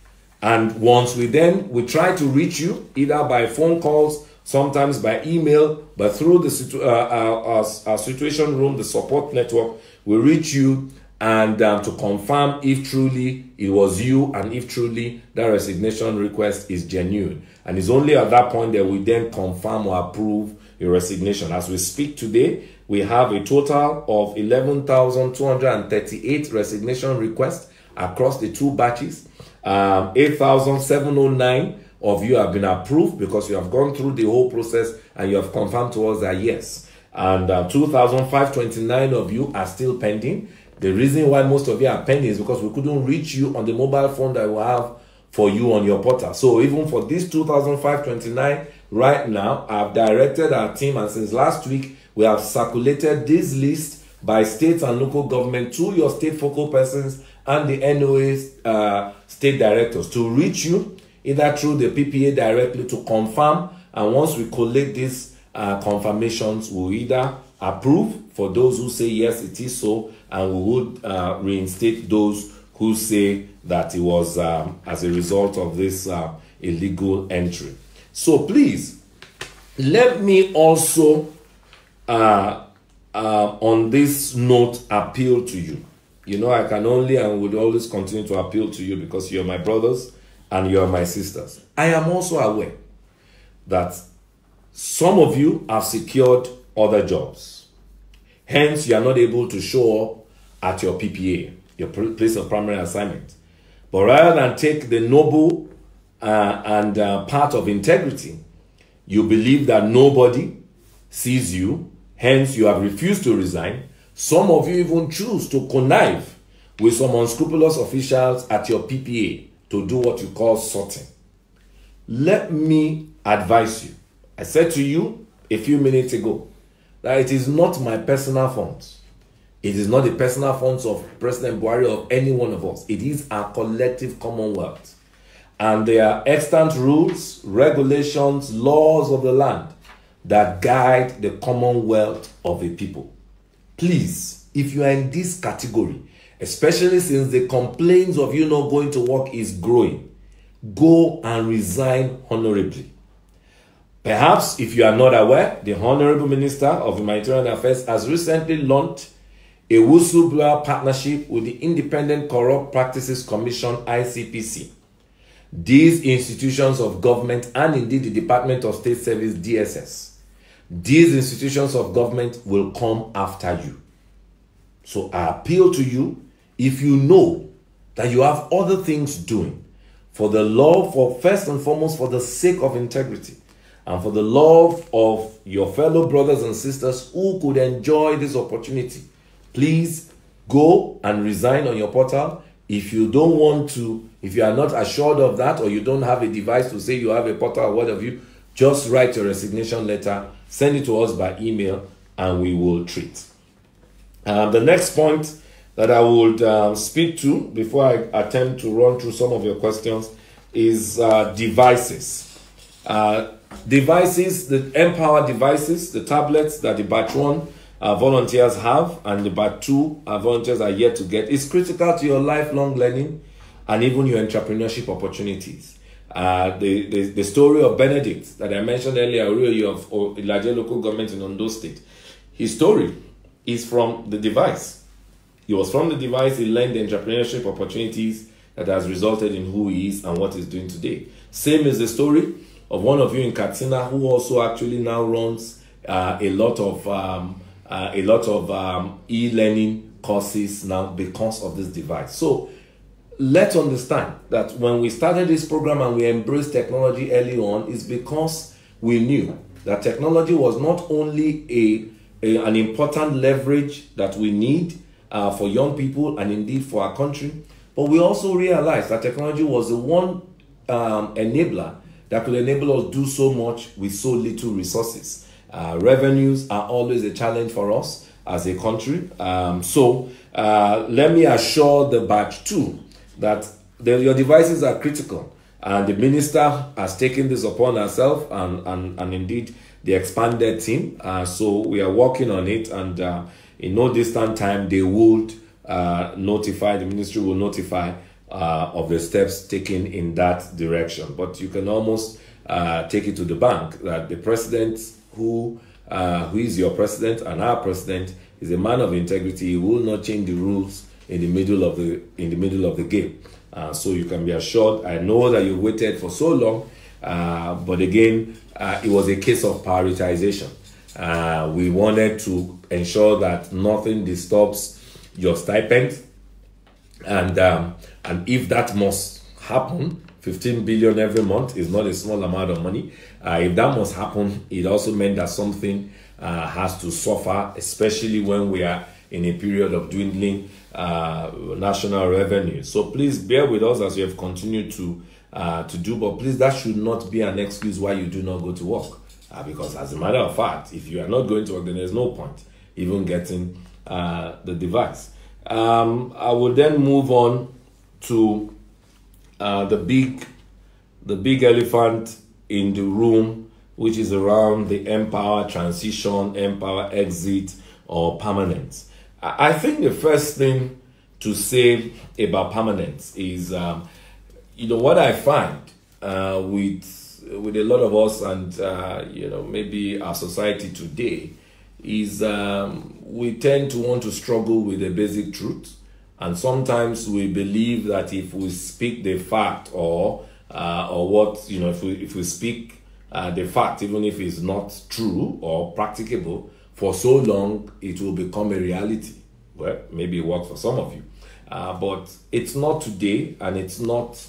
And once we then, we try to reach you, either by phone calls, sometimes by email, but through the situ uh, our, our, our situation room, the support network, we reach you and um, to confirm if truly it was you and if truly that resignation request is genuine. And it's only at that point that we then confirm or approve your resignation. As we speak today, we have a total of eleven thousand two hundred thirty-eight resignation requests across the two batches. Um, eight thousand seven hundred nine of you have been approved because you have gone through the whole process and you have confirmed to us that yes. And uh, two thousand five hundred twenty-nine of you are still pending. The reason why most of you are pending is because we couldn't reach you on the mobile phone that we have for you on your portal. So even for this two thousand five hundred twenty-nine, right now, I've directed our team, and since last week, we have circulated this list by state and local government to your state focal persons and the N O A uh, state directors to reach you, either through the P P A directly to confirm. And once we collect these uh, confirmations, we'll either approve for those who say yes, it is so, and we would uh, reinstate those who say that it was um, as a result of this uh, illegal entry. So please, let me also, uh, uh, on this note, appeal to you. You know, I can only and would always continue to appeal to you because you're my brothers and you're my sisters. I am also aware that some of you have secured other jobs. Hence, you are not able to show up at your P P A, your place of primary assignment. But rather than take the noble uh, and uh, part of integrity, you believe that nobody sees you. Hence, you have refused to resign. Some of you even choose to connive with some unscrupulous officials at your P P A to do what you call sorting. Let me advise you. I said to you a few minutes ago that it is not my personal funds. It is not the personal funds of President Buhari or of any one of us. It is our collective commonwealth. And there are extant rules, regulations, laws of the land that guide the commonwealth of a people. Please, if you are in this category, especially since the complaints of you not going to work is growing, go and resign honorably. Perhaps, if you are not aware, the Honorable Minister of Humanitarian Affairs has recently launched a whistleblower partnership with the Independent Corrupt Practices Commission, I C P C. These institutions of government and indeed the Department of State Service, D S S, these institutions of government will come after you. So I appeal to you, if you know that you have other things doing, for the love, for first and foremost, for the sake of integrity, and for the love of your fellow brothers and sisters who could enjoy this opportunity, please go and resign on your portal. If you don't want to, if you are not assured of that, or you don't have a device to say you have a portal or what have you, just write your resignation letter, send it to us by email, and we will treat. Um, the next point that I would um, speak to before I attempt to run through some of your questions is uh, devices. Uh, devices, the Npower devices, the tablets that the batch one uh, volunteers have and the batch two uh, volunteers are yet to get, is critical to your lifelong learning and even your entrepreneurship opportunities. Uh, the, the, the story of Benedict that I mentioned earlier, really of Ilaje local government in Ondo State, his story is from the device. He was from the device, he learned the entrepreneurship opportunities that has resulted in who he is and what he's doing today. Same is the story of one of you in Katsina who also actually now runs uh, a lot of um, uh, a lot of um, e-learning courses now because of this device. So let's understand that when we started this program and we embraced technology early on, it's because we knew that technology was not only a, a an important leverage that we need uh, for young people and indeed for our country, but we also realized that technology was the one um, enabler that could enable us do so much with so little resources. Uh, revenues are always a challenge for us as a country. Um, so uh, let me assure the batch two that the, your devices are critical, and the minister has taken this upon herself, and, and, and indeed the expanded team. Uh, so we are working on it, and uh, in no distant time they would uh, notify, the ministry will notify uh, of the steps taken in that direction. But you can almost uh, take it to the bank that the president who uh, who is your president and our president is a man of integrity. He will not change the rules in the middle of the in the middle of the game. Uh, so you can be assured. I know that you waited for so long, uh, but again, uh, it was a case of prioritization. Uh, we wanted to ensure that nothing disturbs your stipend, and um, and if that must happen, fifteen billion every month is not a small amount of money. Uh, if that must happen, it also meant that something uh, has to suffer, especially when we are in a period of dwindling uh, national revenue. So please bear with us as you have continued to uh, to do, but please, that should not be an excuse why you do not go to work. Uh, because as a matter of fact, if you are not going to work, then there's no point even getting uh, the device. Um, I will then move on to uh, the big, the big elephant in the room, which is around the Npower transition, Npower exit, or permanence. I think the first thing to say about permanence is, um, you know, what I find uh, with with a lot of us and, uh, you know, maybe our society today is um, we tend to want to struggle with the basic truth. And sometimes we believe that if we speak the fact or uh, or what, you know, if we, if we speak uh, the fact, even if it's not true or practicable, for so long, it will become a reality. Well, maybe it works for some of you, uh, but it's not today, and it's not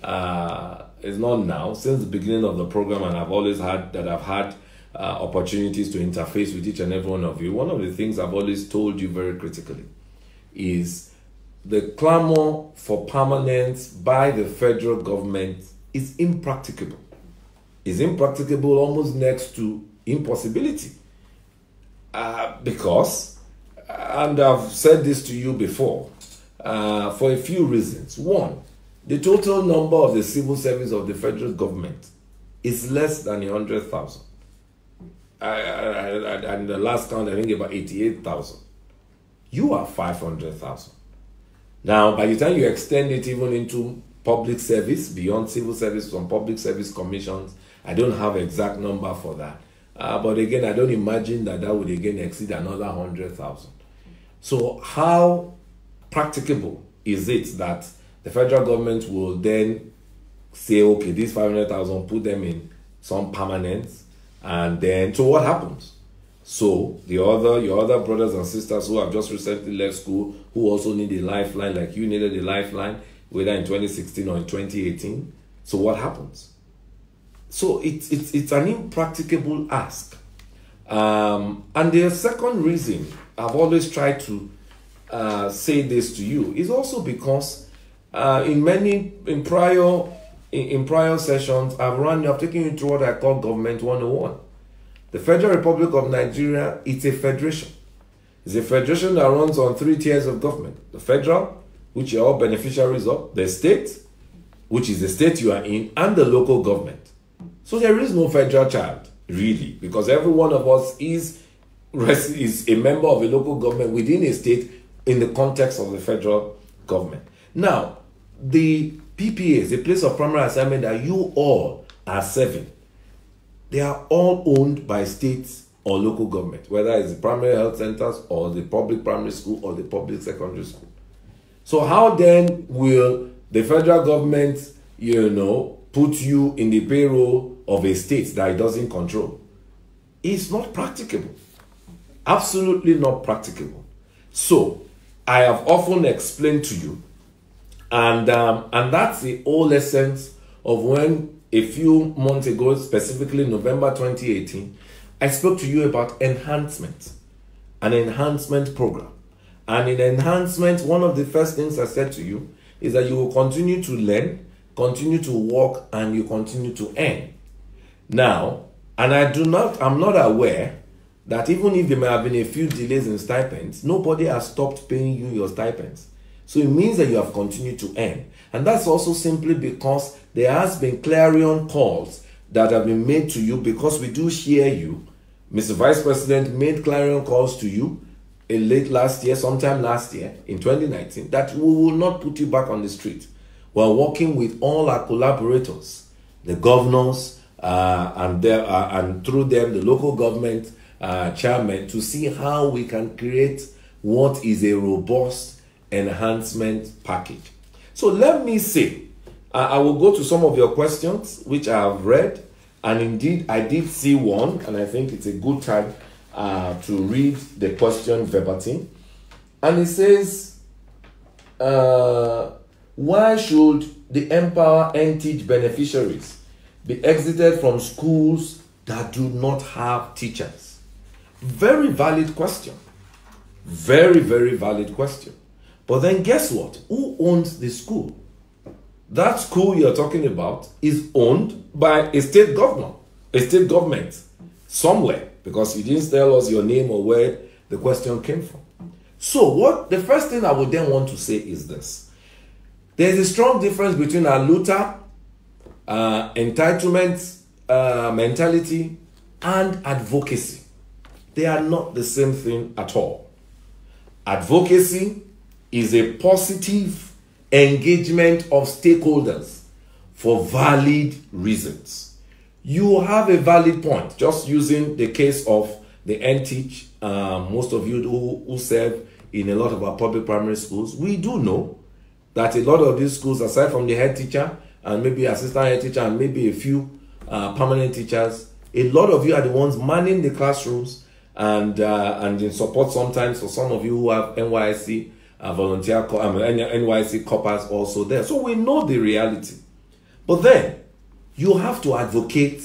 uh, it's not now. Since the beginning of the program, and I've always had that I've had uh, opportunities to interface with each and every one of you. One of the things I've always told you very critically is the clamor for permanence by the federal government is impracticable. It's impracticable, almost next to impossibility, uh, because. And I've said this to you before, uh, for a few reasons. One, the total number of the civil service of the federal government is less than one hundred thousand. And the last count, I think about eighty-eight thousand. You are five hundred thousand. Now, by the time you extend it even into public service, beyond civil service, from public service commissions, I don't have an exact number for that. Uh, but again, I don't imagine that that would again exceed another one hundred thousand. So how practicable is it that the federal government will then say, okay, these five hundred thousand, put them in some permanence, and then, so what happens? So the other, your other brothers and sisters who have just recently left school, who also need a lifeline, like you needed a lifeline, whether in twenty sixteen or in twenty eighteen, so what happens? So it's, it's, it's an impracticable ask. Um, and the second reason I've always tried to uh, say this to you is also because uh, in many, in prior, in, in prior sessions, I've run, I've taken you through what I call Government one oh one. The Federal Republic of Nigeria, it's a federation. It's a federation that runs on three tiers of government. The federal, which are all beneficiaries of, the state, which is the state you are in, and the local government. So there is no federal child, really, because every one of us is, is a member of a local government within a state in the context of the federal government. Now, the P P As, the place of primary assignment that you all are serving, they are all owned by states or local government, whether it's the primary health centers or the public primary school or the public secondary school. So how then will the federal government, you know, put you in the payroll of a state that it doesn't control. It's not practicable. Absolutely not practicable. So, I have often explained to you, and um, and that's the whole essence of when a few months ago, specifically November twenty eighteen, I spoke to you about enhancement, an enhancement program. And in enhancement, one of the first things I said to you is that you will continue to learn, continue to work, and you continue to earn. Now, and I do not, I'm not aware that even if there may have been a few delays in stipends, nobody has stopped paying you your stipends. So it means that you have continued to earn. And that's also simply because there has been clarion calls that have been made to you, because we do hear you. Mister Vice President made clarion calls to you in late last year, sometime last year, in twenty nineteen, that we will not put you back on the street. We're working with all our collaborators, the governors, uh, and, their, uh, and through them, the local government uh, chairman, to see how we can create what is a robust enhancement package. So let me say, uh, I will go to some of your questions, which I have read, and indeed I did see one, and I think it's a good time uh, to read the question verbatim. And it says, uh, why should the Npower N teach beneficiaries be exited from schools that do not have teachers? Very valid question. Very, very valid question. But then guess what? Who owns the school? That school you're talking about is owned by a state government, a state government somewhere, because you didn't tell us your name or where the question came from. So what the first thing I would then want to say is this. There's a strong difference between a Luther, uh, entitlement uh, mentality, and advocacy. They are not the same thing at all. Advocacy is a positive engagement of stakeholders for valid reasons. You have a valid point. Just using the case of the N teach, um, most of you who, who serve in a lot of our public primary schools, we do know that a lot of these schools, aside from the head teacher and maybe assistant head teacher and maybe a few uh, permanent teachers, a lot of you are the ones manning the classrooms and uh, and in support sometimes for some of you who have N Y S C uh, volunteer, um, N Y S C corpers also there. So we know the reality. But then you have to advocate.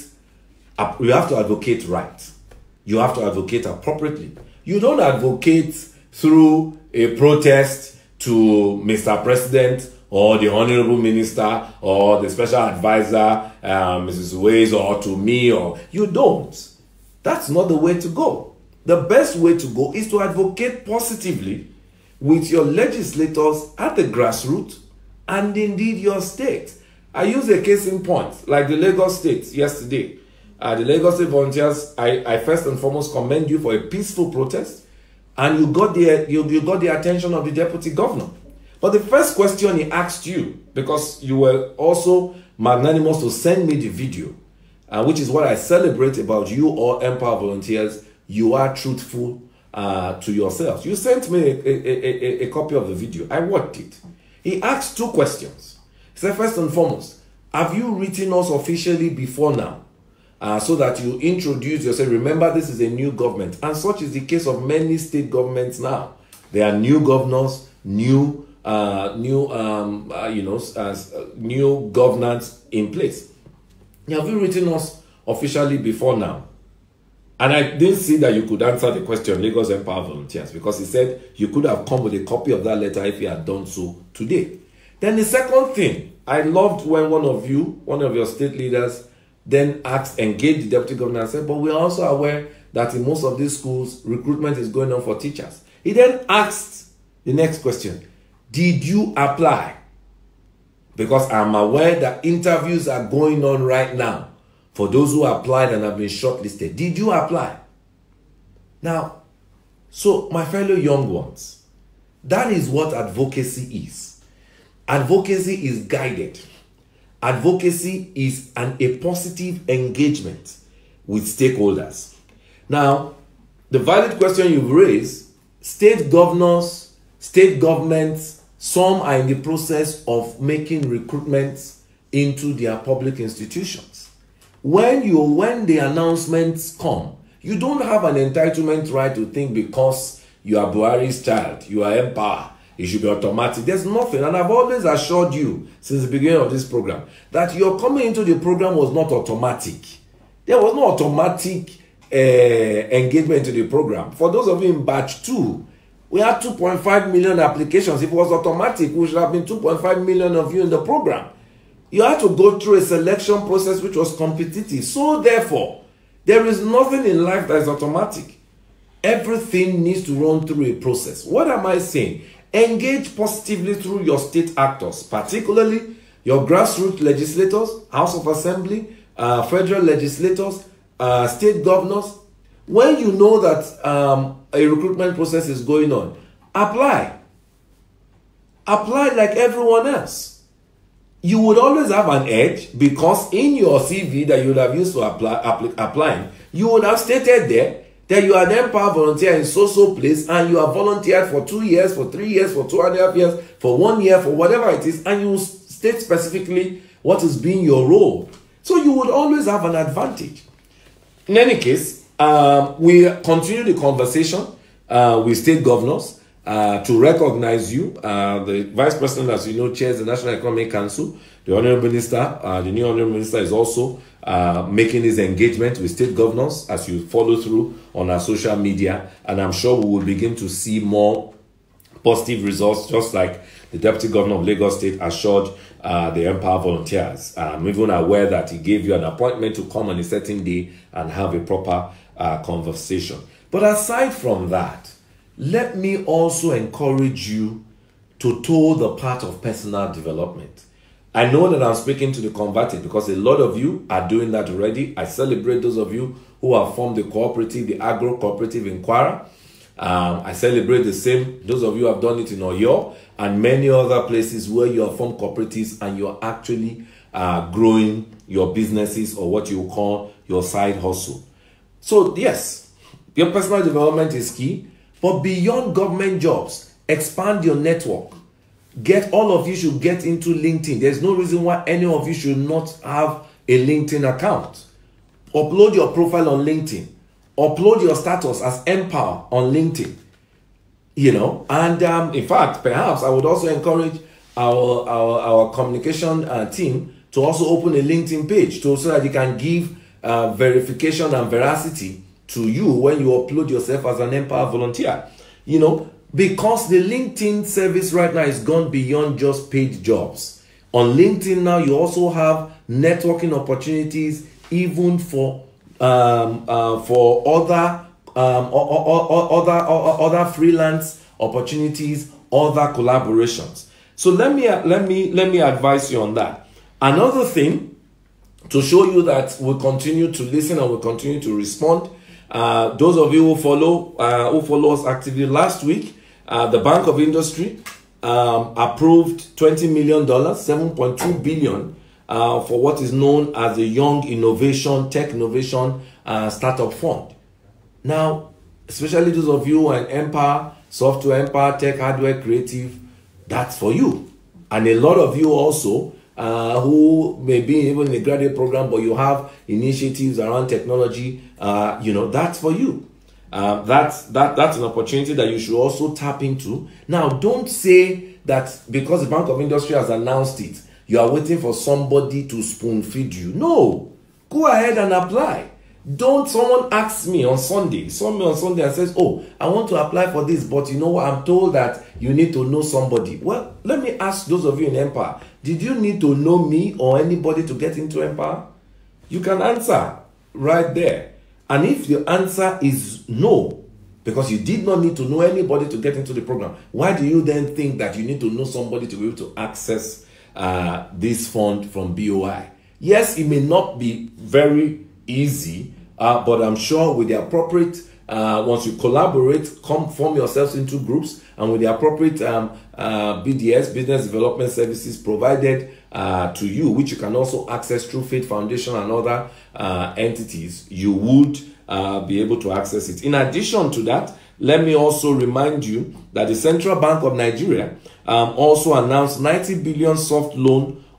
You have to advocate right. You have to advocate appropriately. You don't advocate through a protest to Mister President or the Honorable Minister or the Special Advisor, uh, Missus Ways, or to me, or you don't. That's not the way to go. The best way to go is to advocate positively with your legislators at the grassroots and indeed your state. I use a case in point, like the Lagos State yesterday. Uh, the Lagos State volunteers, I, I first and foremost commend you for a peaceful protest, and you got the you, you got the attention of the deputy governor. But the first question he asked you, because you were also magnanimous to send me the video, uh, which is what I celebrate about you all Npower volunteers, you are truthful uh, to yourselves. You sent me a, a, a, a copy of the video. I watched it. He asked two questions. He said, first and foremost, have you written us officially before now? Uh, so that you introduce yourself. Remember, this is a new government, and such is the case of many state governments now. There are new governors, new, uh, new, um, uh, you know, as uh, new governance in place. Have you written us officially before now? And I didn't see that you could answer the question, Lagos Npower volunteers, because he said you could have come with a copy of that letter if you had done so today. Then the second thing, I loved when one of you, one of your state leaders, then asked, engaged the deputy governor and said, but we are also aware that in most of these schools, recruitment is going on for teachers. He then asked the next question, did you apply? Because I'm aware that interviews are going on right now for those who applied and have been shortlisted. Did you apply? Now, so my fellow young ones, that is what advocacy is. Advocacy is guided. Advocacy is an, a positive engagement with stakeholders. Now, the valid question you've raised, state governors, state governments, some are in the process of making recruitments into their public institutions. When you when the announcements come, you don't have an entitlement right to think because you are Buhari's child, you are Npower, it should be automatic. There's nothing. And I've always assured you since the beginning of this program that your coming into the program was not automatic. There was no automatic uh, engagement into the program. For those of you in batch two, we had two point five million applications. If it was automatic, we should have been two point five million of you in the program. You had to go through a selection process which was competitive. So therefore, there is nothing in life that is automatic. Everything needs to run through a process. What am I saying? Engage positively through your state actors, particularly your grassroots legislators, House of Assembly, uh, federal legislators, uh, state governors. When you know that um, a recruitment process is going on, apply. Apply like everyone else. You would always have an edge because in your C V that you would have used to apply, apply applying, you would have stated there that you are an Npower volunteer in so-so place and you have volunteered for two years, for three years, for two and a half years, for one year, for whatever it is, and you state specifically what is being your role. So you would always have an advantage. In any case, um, we continue the conversation uh, with state governors uh, to recognize you. Uh, the Vice President, as you know, chairs the National Economic Council. The Honorable Minister, uh, the new Honorable Minister is also Uh, making his engagement with state governors as you follow through on our social media, and I'm sure we will begin to see more positive results, just like the Deputy Governor of Lagos State assured uh, the Npower volunteers. I'm even aware that he gave you an appointment to come on a certain day and have a proper uh, conversation. But aside from that, let me also encourage you to toe the path of personal development. I know that I'm speaking to the converted because a lot of you are doing that already. I celebrate those of you who have formed the cooperative, the agro cooperative in Kwara. Um, I celebrate the same. Those of you who have done it in Oyo and many other places where you have formed cooperatives and you're actually uh, growing your businesses or what you call your side hustle. So yes, your personal development is key, but beyond government jobs, expand your network. Get all of you should get into LinkedIn. There's no reason why any of you should not have a LinkedIn account. Upload your profile on LinkedIn. Upload your status as Npower on LinkedIn. You know, and um, in fact, perhaps I would also encourage our our, our communication uh, team to also open a LinkedIn page to, so that you can give uh, verification and veracity to you when you upload yourself as an Npower volunteer. You know, because the LinkedIn service right now is gone beyond just paid jobs. On LinkedIn now, you also have networking opportunities, even for um, uh, for other um, or, or, or, other or, other freelance opportunities, other collaborations. So let me let me let me advise you on that. Another thing to show you that we continue to listen and we continue to respond. Uh, those of you who follow uh, who follow us actively, last week, uh, the Bank of Industry um, approved twenty million dollars, seven point two billion dollars, uh, for what is known as the Young Innovation Tech Innovation uh, Startup Fund. Now, especially those of you who are in Npower, Software Npower, Tech, Hardware, Creative, that's for you. And a lot of you also uh, who may be even in the graduate program, but you have initiatives around technology, uh, you know, that's for you. Uh, that's, that, that's an opportunity that you should also tap into. Now, don't say that because the Bank of Industry has announced it, you are waiting for somebody to spoon feed you. No, go ahead and apply. Don't, someone asks me on Sunday, saw me on Sunday and says, oh, I want to apply for this, but you know what, I'm told that you need to know somebody. Well, let me ask those of you in Npower, did you need to know me or anybody to get into Npower? You can answer right there. And if the answer is no, because you did not need to know anybody to get into the program, why do you then think that you need to know somebody to be able to access uh, this fund from B O I? Yes, it may not be very easy, uh, but I'm sure with the appropriate, uh, once you collaborate, come form yourselves into groups, and with the appropriate um, uh, B D S, Business Development Services, provided uh, to you, which you can also access through Faith Foundation and other uh, entities, you would uh, be able to access it. In addition to that, let me also remind you that the Central Bank of Nigeria um, also announced ninety billion soft loan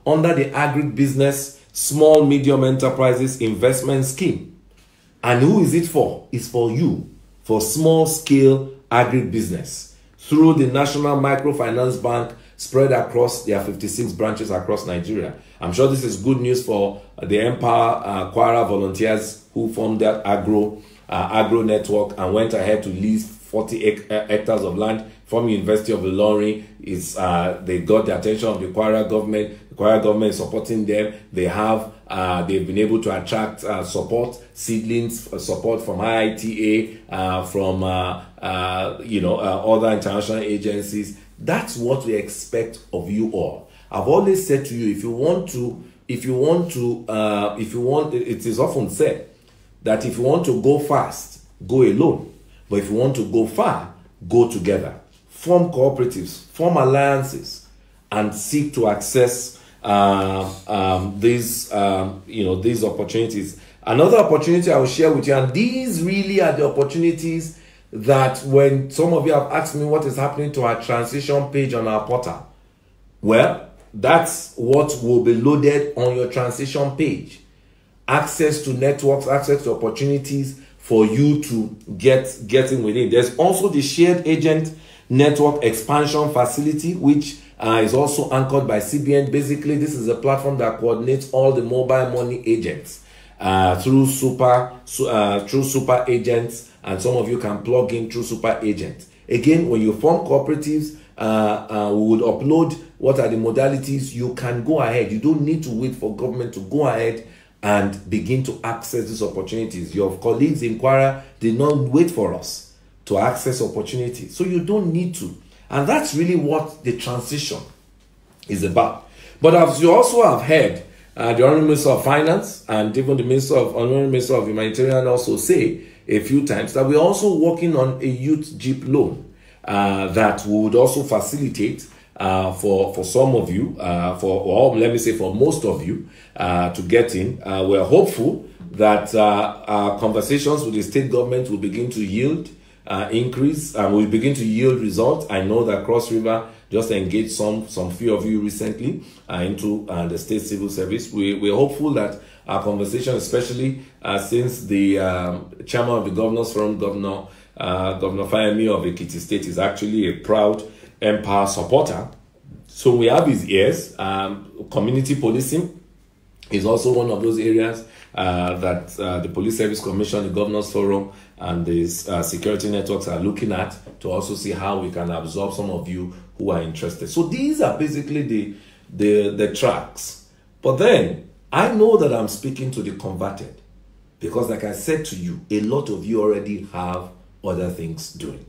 under the Agribusiness Small Medium Enterprises Investment Scheme. And who is it for? It's for you, for small scale agribusiness, through the National Microfinance Bank spread across their fifty-six branches across Nigeria. I'm sure this is good news for the Npower uh, Kwara volunteers who formed that agro uh, agro network and went ahead to lease forty hectares of land from University of Ilorin. Is uh, they got the attention of the Kwara government. The Kwara government is supporting them. They have uh, they've been able to attract uh, support, seedlings, uh, support from I I T A, uh, from uh, uh, you know uh, other international agencies. That's what we expect of you all. I've always said to you, if you want to, if you want to, uh, if you want, it is often said that if you want to go fast, go alone. But if you want to go far, go together. Form cooperatives, form alliances, and seek to access uh, um, these, um, you know, these opportunities. Another opportunity I will share with you, and these really are the opportunities that when some of you have asked me what is happening to our transition page on our portal, well, that's what will be loaded on your transition page. Access to networks, access to opportunities for you to get getting within. There's also the shared agent network expansion facility, which uh, is also anchored by C B N. Basically, this is a platform that coordinates all the mobile money agents uh, through super uh, through super agents, and some of you can plug in through super agents. Again, when you form cooperatives, uh, uh, we would upload what are the modalities. You can go ahead. You don't need to wait for government to go ahead and begin to access these opportunities. Your colleagues in Kwara did not wait for us to access opportunities, so you don't need to. And that's really what the transition is about. But as you also have heard, uh, the Honorable Minister of Finance and even the Minister of Honorable Minister of Humanitarian also say a few times that we're also working on a youth jeep loan uh, that would also facilitate uh, for for some of you, uh, for or let me say for most of you, uh, to get in. Uh, we're hopeful that uh, our conversations with the state government will begin to yield uh, increase and will begin to yield results. I know that Cross River just engaged some some few of you recently uh, into uh, the state civil service. We we're hopeful that our conversation, especially uh, since the um, chairman of the Governors Forum, Governor uh, Governor Fayemi of Ekiti State, is actually a proud Npower supporter. So we have his ears. Um, community policing is also one of those areas uh, that uh, the Police Service Commission, the Governors Forum, and the uh, security networks are looking at to also see how we can absorb some of you who are interested. So these are basically the the, the tracks. But then I know that I'm speaking to the converted because, like I said to you, a lot of you already have other things doing.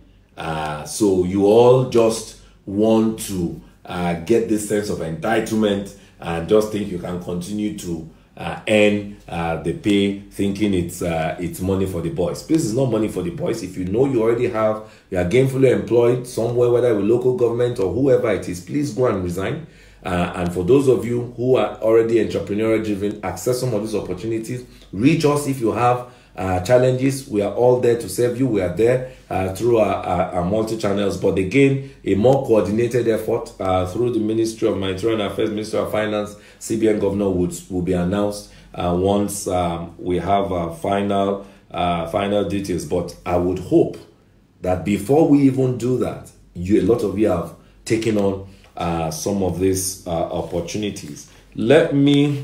Uh, so you all just want to uh, get this sense of entitlement and just think you can continue to uh, earn uh, the pay, thinking it's uh, it's money for the boys. This is not money for the boys. If you know you already have, you are gainfully employed somewhere, whether with local government or whoever it is, please go and resign. Uh, and for those of you who are already entrepreneurial driven, access some of these opportunities. Reach us if you have uh, challenges. We are all there to serve you. We are there uh, through our, our, our multi-channels. But again, a more coordinated effort uh, through the Ministry of Humanitarian Affairs, Ministry of Finance, C B N Governor would will be announced uh, once um, we have uh, final uh, final details. But I would hope that before we even do that, you a lot of you have taken on Uh, some of these uh, opportunities. Let me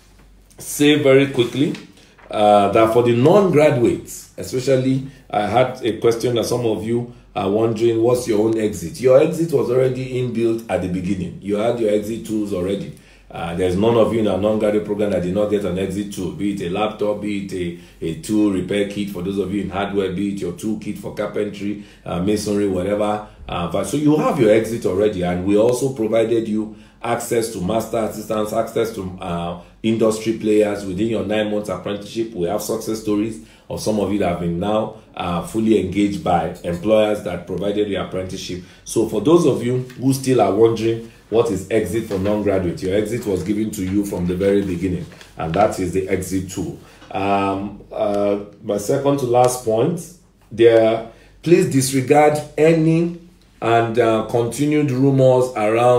say very quickly uh, that for the non-graduates, especially, I had a question that some of you are wondering, what's your own exit? Your exit was already inbuilt at the beginning. You had your exit tools already. Uh, there's none of you in a non-graduate program that did not get an exit tool, be it a laptop, be it a, a tool repair kit for those of you in hardware, be it your tool kit for carpentry, uh, masonry, whatever. Uh, but so you have your exit already, and we also provided you access to master assistants, access to uh, industry players within your nine months apprenticeship. We have success stories of some of you that have been now uh, fully engaged by employers that provided the apprenticeship. So for those of you who still are wondering what is exit for non-graduate, your exit was given to you from the very beginning, and that is the exit tool. Um, uh, my second to last point, there, please disregard any and uh, continued rumors around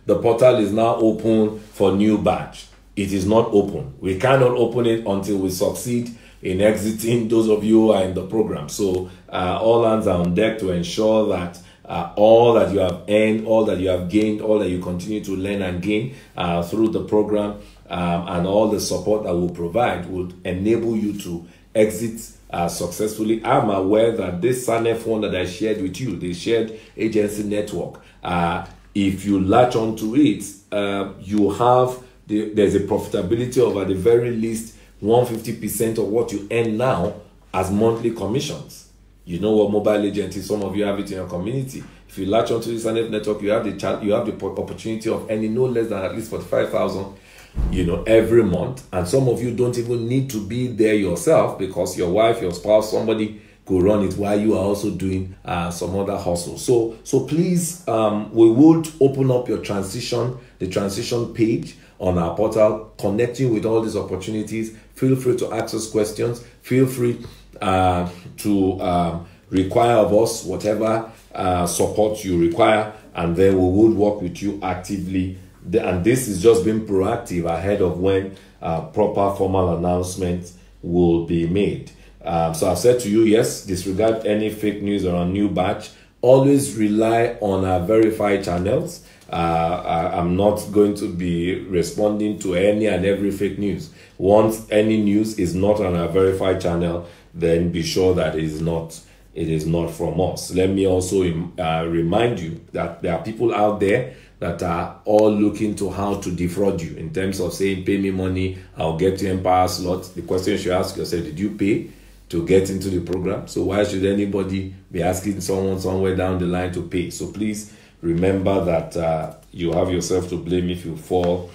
the portal is now open for new batch. It is not open. We cannot open it until we succeed in exiting those of you who are in the program. So uh, all hands are on deck to ensure that uh, all that you have earned, all that you have gained, all that you continue to learn and gain uh, through the program, um, and all the support that we'll provide will enable you to exit uh, successfully. I'm aware that this S A N F one that I shared with you, the shared agency network, uh, if you latch onto it, uh, you have the, there's a profitability of at the very least one hundred fifty percent of what you earn now as monthly commissions. You know what mobile agent is. Some of you have it in your community. If you latch onto this S A N F network, you have the chance, you have the opportunity of earning no less than at least forty-five thousand, you know, every month. And some of you don't even need to be there yourself, because your wife, your spouse, somebody could run it while you are also doing uh, some other hustle. So, so please, um, we would open up your transition, the transition page on our portal, connect you with all these opportunities. Feel free to ask us questions. Feel free uh, to um, require of us whatever uh, support you require, and then we would work with you actively. And this is just being proactive ahead of when uh, proper formal announcements will be made. Um, so I've said to you, yes, disregard any fake news or a new batch. Always rely on our verified channels. Uh, I'm not going to be responding to any and every fake news. Once any news is not on our verified channel, then be sure that it is not, it is not from us. Let me also uh, remind you that there are people out there that are all looking to how to defraud you in terms of saying, pay me money, I'll get you Npower slot. The question you should ask yourself, did you pay to get into the program? So why should anybody be asking someone somewhere down the line to pay? So please remember that uh, you have yourself to blame if you fall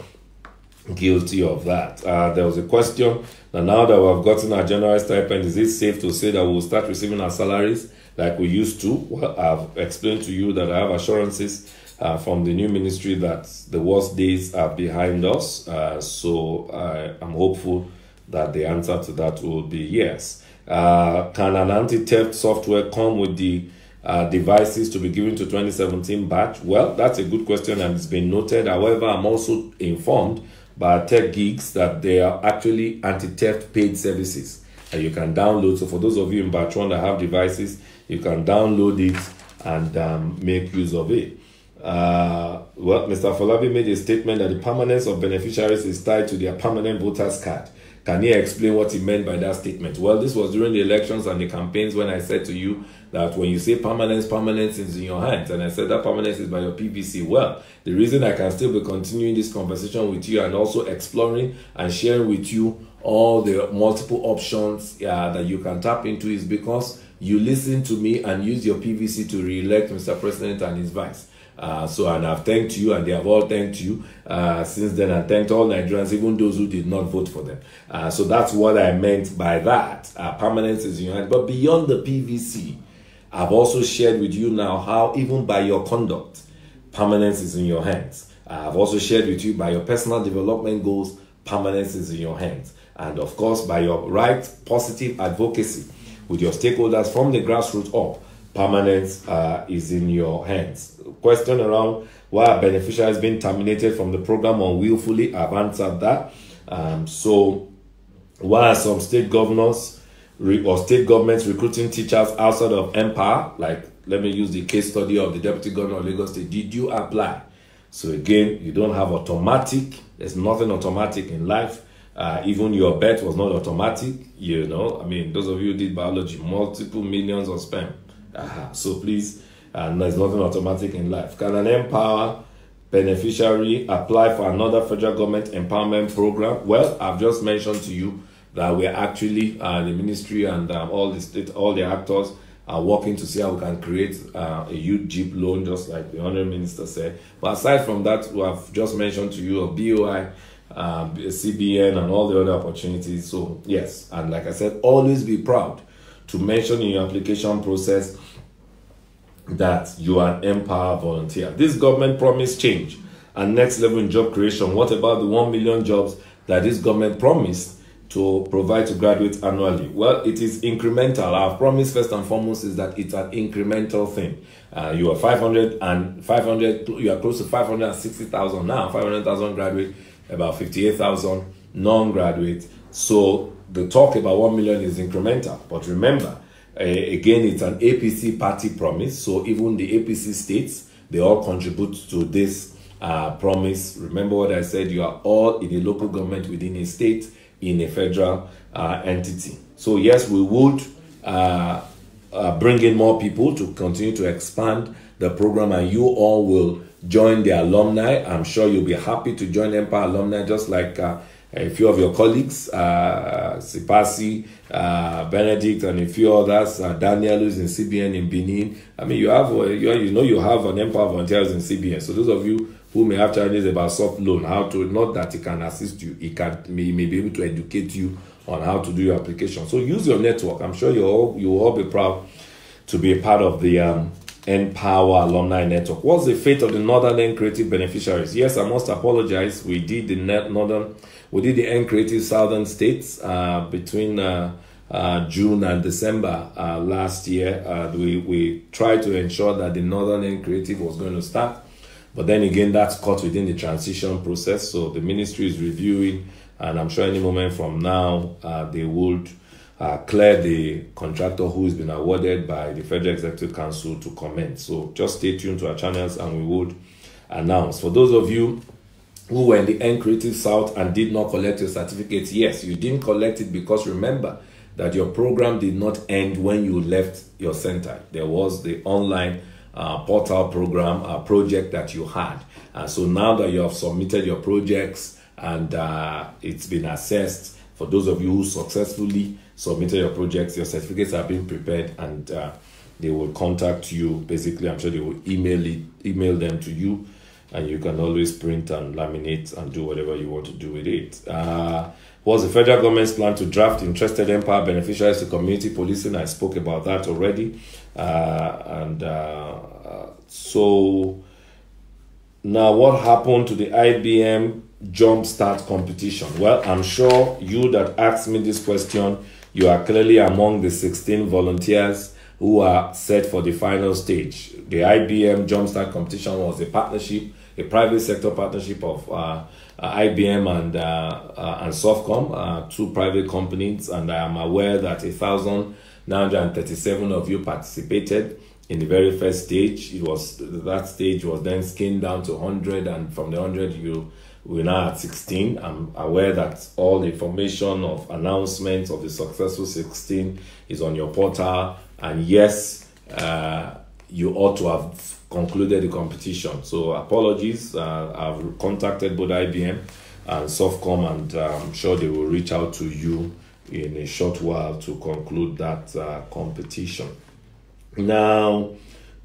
guilty of that. Uh, there was a question that now that we've gotten our general stipend, is it safe to say that we'll start receiving our salaries like we used to? Well, I've explained to you that I have assurances uh, from the new ministry that the worst days are behind us. Uh, so I, I'm hopeful that the answer to that will be yes. Uh, can an anti-theft software come with the uh, devices to be given to twenty seventeen batch? Well, that's a good question and it's been noted. However, I'm also informed by tech geeks that they are actually anti-theft paid services that you can download. So for those of you in batch one that have devices, you can download it and um, make use of it. Uh, well, Mister Afolabi made a statement that the permanence of beneficiaries is tied to their permanent voters card. Can you explain what he meant by that statement? Well, this was during the elections and the campaigns when I said to you that when you say permanence, permanence is in your hands. And I said that permanence is by your P V C. Well, the reason I can still be continuing this conversation with you and also exploring and sharing with you all the multiple options uh, that you can tap into is because you listen to me and use your P V C to re-elect Mister President and his vice. Uh, so, and I've thanked you, and they have all thanked you uh, since then, and thanked all Nigerians, even those who did not vote for them. Uh, so that's what I meant by that. Uh, permanence is in your hand. But beyond the P V C, I've also shared with you now how even by your conduct, permanence is in your hands. Uh, I've also shared with you by your personal development goals, permanence is in your hands. And of course, by your right positive advocacy with your stakeholders from the grassroots up, permanence uh, is in your hands. Question around why a beneficiary has been terminated from the program unwillfully, I've answered that. Um, so why are some state governors re or state governments recruiting teachers outside of Npower? Like, let me use the case study of the Deputy Governor of Lagos State. Did you apply? So again, you don't have automatic. There's nothing automatic in life. Uh, even your bet was not automatic. You know, I mean, those of you who did biology, multiple millions of sperm. Uh-huh. So please, uh, there's nothing automatic in life. Can an Npower beneficiary apply for another federal government empowerment program? Well, I've just mentioned to you that we're actually, uh, the ministry and um, all the state, all the actors are working to see how we can create uh, a youth jeep loan, just like the Honourable Minister said. But aside from that, we have just mentioned to you a B O I, uh, C B N, and all the other opportunities. So yes, and like I said, always be proud to mention in your application process that you are an Npower volunteer. This government promised change and next level in job creation. What about the one million jobs that this government promised to provide to graduates annually? Well, it is incremental. Our promise first and foremost is that it's an incremental thing. Uh, you are five hundred and five hundred, you are close to five hundred sixty thousand now, five hundred thousand graduate, about fifty-eight thousand non-graduates. So the talk about one million is incremental. But remember, uh, again, it's an A P C party promise. So even the A P C states, they all contribute to this uh, promise. Remember what I said, you are all in a local government within a state, in a federal uh, entity. So yes, we would uh, uh, bring in more people to continue to expand the program, and you all will join the alumni. I'm sure you'll be happy to join Npower alumni, just like uh, a few of your colleagues, uh, Sipasi, uh, Benedict, and a few others, uh, Daniel, who's in C B N in Benin. I mean, you have, uh, you, you know, you have an Npower volunteers in C B N. So those of you who may have challenges about soft loan, how to, not that it can assist you, it can may, may be able to educate you on how to do your application. So use your network. I'm sure you all you will all be proud to be a part of the um, Npower alumni network. What's the fate of the Northern End Creative beneficiaries? Yes, I must apologize. We did the net Northern, we did the End Creative Southern states uh, between uh, uh, June and December uh, last year. Uh, we we tried to ensure that the Northern End Creative was going to start. But then again, that's caught within the transition process. So the ministry is reviewing, and I'm sure any moment from now, uh, they would uh, clear the contractor who has been awarded by the Federal Executive Council to commence. So just stay tuned to our channels and we would announce. For those of you who were in the End Creative South and did not collect your certificates, yes, you didn't collect it because remember that your program did not end when you left your center. There was the online Uh, portal program, a uh, project that you had. And uh, so now that you have submitted your projects and uh, it's been assessed, for those of you who successfully submitted your projects, your certificates are being prepared, and uh, they will contact you. Basically, I'm sure they will email it, email them to you, and you can always print and laminate and do whatever you want to do with it. Uh, was the federal government's plan to draft interested Npower beneficiaries to community policing? I spoke about that already. Uh, and uh, uh, so now what happened to the I B M Jumpstart competition? Well, I'm sure you that asked me this question, you are clearly among the sixteen volunteers who are set for the final stage. The I B M Jumpstart competition was a partnership, a private sector partnership of uh, I B M and uh, uh, and Softcom, uh, two private companies, and I am aware that a thousand nine hundred thirty-seven of you participated in the very first stage. It was that stage was then skinned down to one hundred, and from the one hundred you we're now at sixteen. I'm aware that all the information of announcements of the successful sixteen is on your portal, and yes, uh, you ought to have concluded the competition. So apologies. uh, I've contacted both I B M and Softcom, and uh, I'm sure they will reach out to you in a short while to conclude that uh, competition. Now,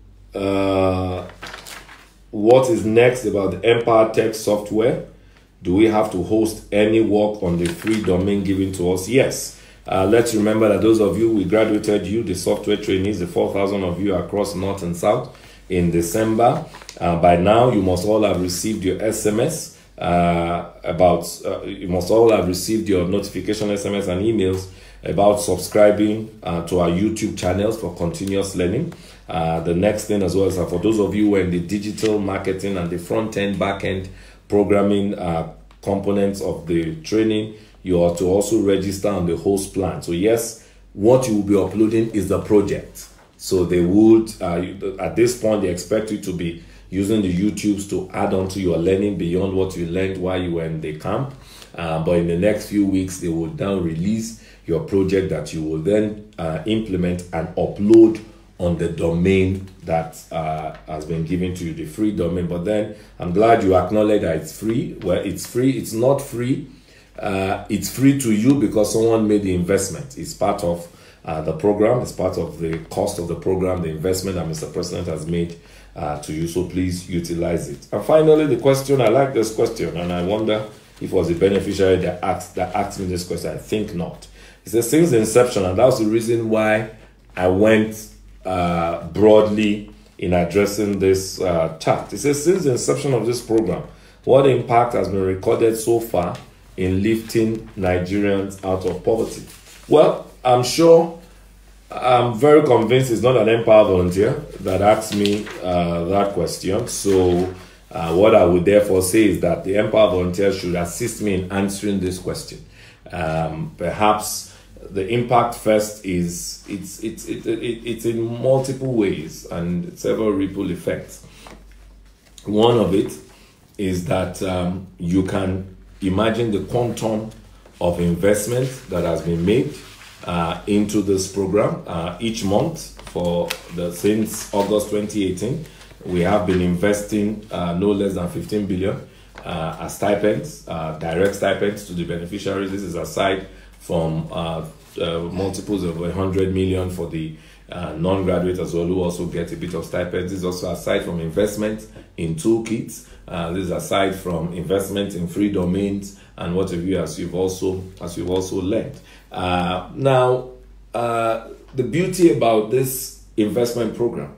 uh, what is next about the Npower Tech software? Do we have to host any work on the free domain given to us? Yes. Uh, let's remember that those of you, we graduated you, the software trainees, the four thousand of you across North and South in December. Uh, by now, you must all have received your S M S. Uh, about uh, you must all have received your notification S M S and emails about subscribing uh, to our YouTube channels for continuous learning. Uh, the next thing as well is uh, for those of you who are in the digital marketing and the front-end, back-end programming uh, components of the training, you are to also register on the host plan. So yes, what you will be uploading is the project. So they would, uh, at this point, they expect you to be using the YouTubes to add on to your learning beyond what you learned while you were in the camp. Uh, but in the next few weeks, they will now release your project that you will then uh, implement and upload on the domain that uh, has been given to you, the free domain. But then I'm glad you acknowledge that it's free. Well, it's free. It's not free. Uh, it's free to you because someone made the investment. It's part of uh, the program. It's part of the cost of the program, the investment that Mister President has made Uh, to you, so please utilize it. And finally, the question, I like this question, and I wonder if it was a beneficiary that asked that asked me this question. I think not. It says, since inception, and that's the reason why I went uh, broadly in addressing this uh, chat. It says, since the inception of this program, what impact has been recorded so far in lifting Nigerians out of poverty? Well, I'm sure, I'm very convinced it's not an Npower volunteer that asked me uh, that question. So uh, what I would therefore say is that the Npower volunteer should assist me in answering this question. Um, perhaps the impact first is it's it's it, it, it's in multiple ways and several ripple effects. One of it is that um, you can imagine the quantum of investment that has been made uh, into this program uh, each month for the since August twenty eighteen. We have been investing uh, no less than fifteen billion uh, as stipends, uh, direct stipends to the beneficiaries. This is aside from uh, uh, multiples of one hundred million for the uh, non-graduates as well, who also get a bit of stipends. This is also aside from investment in toolkits. Uh, this is aside from investment in free domains and what have you, as you've also as you've also learned. Uh, now, uh, the beauty about this investment program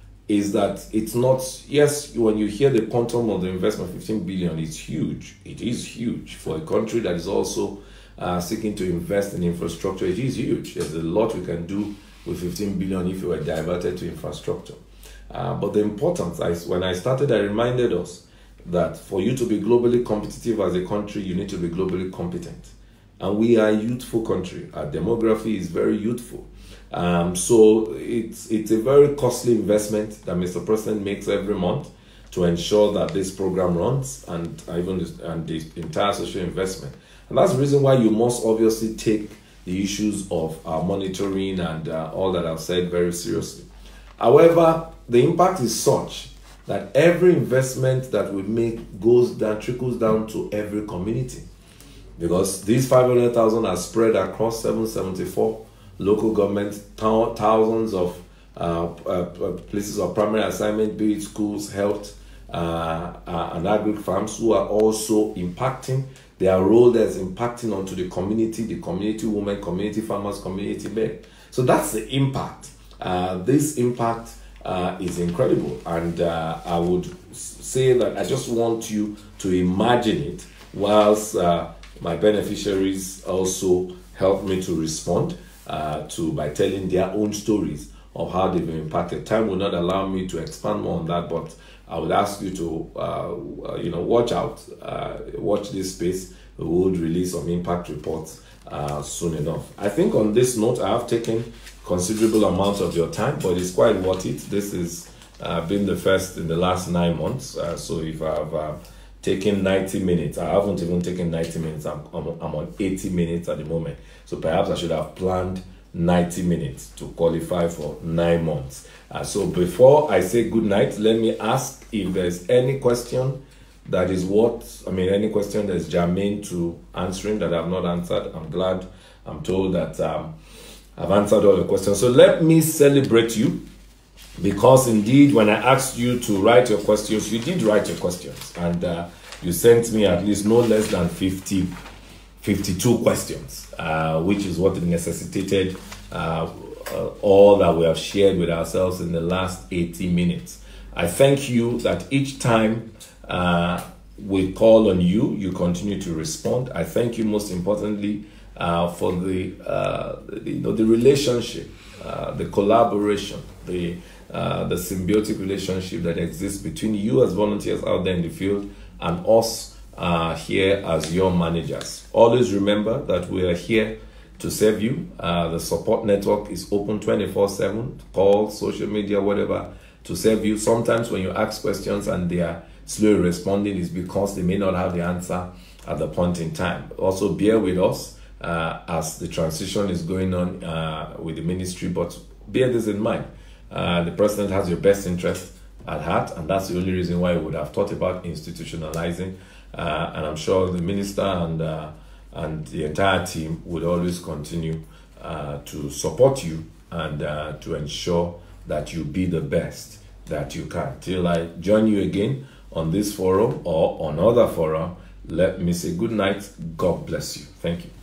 is that it's not, yes, when you hear the quantum of the investment, fifteen billion, it's huge. It is huge for a country that is also uh, seeking to invest in infrastructure. It is huge. There's a lot we can do with fifteen billion if it were diverted to infrastructure. Uh, but the importance, I, when I started, I reminded us that for you to be globally competitive as a country, you need to be globally competent. And we are a youthful country. Our demography is very youthful. Um, so it's it's a very costly investment that Mister President makes every month to ensure that this program runs, and even this, and the entire social investment. And that's the reason why you must obviously take the issues of uh, monitoring and uh, all that I've said very seriously. However, the impact is such that every investment that we make goes down, trickles down to every community, because these five hundred thousand are spread across seven hundred seventy-four local governments, thousands of uh, uh, places of primary assignment, be it schools, health, uh, uh, and agri farms, who are also impacting. Their role there is impacting onto the community, the community women, community farmers, community men. So that's the impact. Uh, this impact uh, is incredible, and uh, I would say that I just want you to imagine it, whilst uh, my beneficiaries also help me to respond uh, to by telling their own stories of how they've been impacted. Time will not allow me to expand more on that, but I would ask you to, uh, you know, watch out, uh, watch this space. We would release some impact reports uh, soon enough. I think on this note, I have taken considerable amount of your time, but it's quite worth it. This has uh, been the first in the last nine months. Uh, so if I've uh, taken ninety minutes, I haven't even taken ninety minutes. I'm, I'm, I'm on eighty minutes at the moment. So perhaps I should have planned ninety minutes to qualify for nine months. Uh, so before I say good night, let me ask if there's any question that is what, I mean, any question that's germane to answering that I've not answered. I'm glad, I'm told that um, I've answered all the questions. So let me celebrate you, because indeed when I asked you to write your questions, you did write your questions, and uh, you sent me at least no less than fifty, fifty-two questions, uh, which is what necessitated uh, uh, all that we have shared with ourselves in the last eighty minutes. I thank you that each time uh, we call on you, you continue to respond. I thank you most importantly uh, for the, uh, the, you know, the relationship, uh, the collaboration, the, uh, the symbiotic relationship that exists between you as volunteers out there in the field and us uh, here as your managers. Always remember that we are here to serve you. Uh, the support network is open twenty-four seven, call, social media, whatever, to serve you. Sometimes when you ask questions and they are slow responding, is because they may not have the answer at the point in time. Also bear with us uh, as the transition is going on uh, with the ministry, but bear this in mind. Uh, the president has your best interest at heart, and that's the only reason why we would have thought about institutionalizing. Uh, and I'm sure the minister and uh, and the entire team would always continue uh, to support you and uh, to ensure that you be the best that you can. Till I join you again on this forum or on other forum, let me say good night. God bless you. Thank you.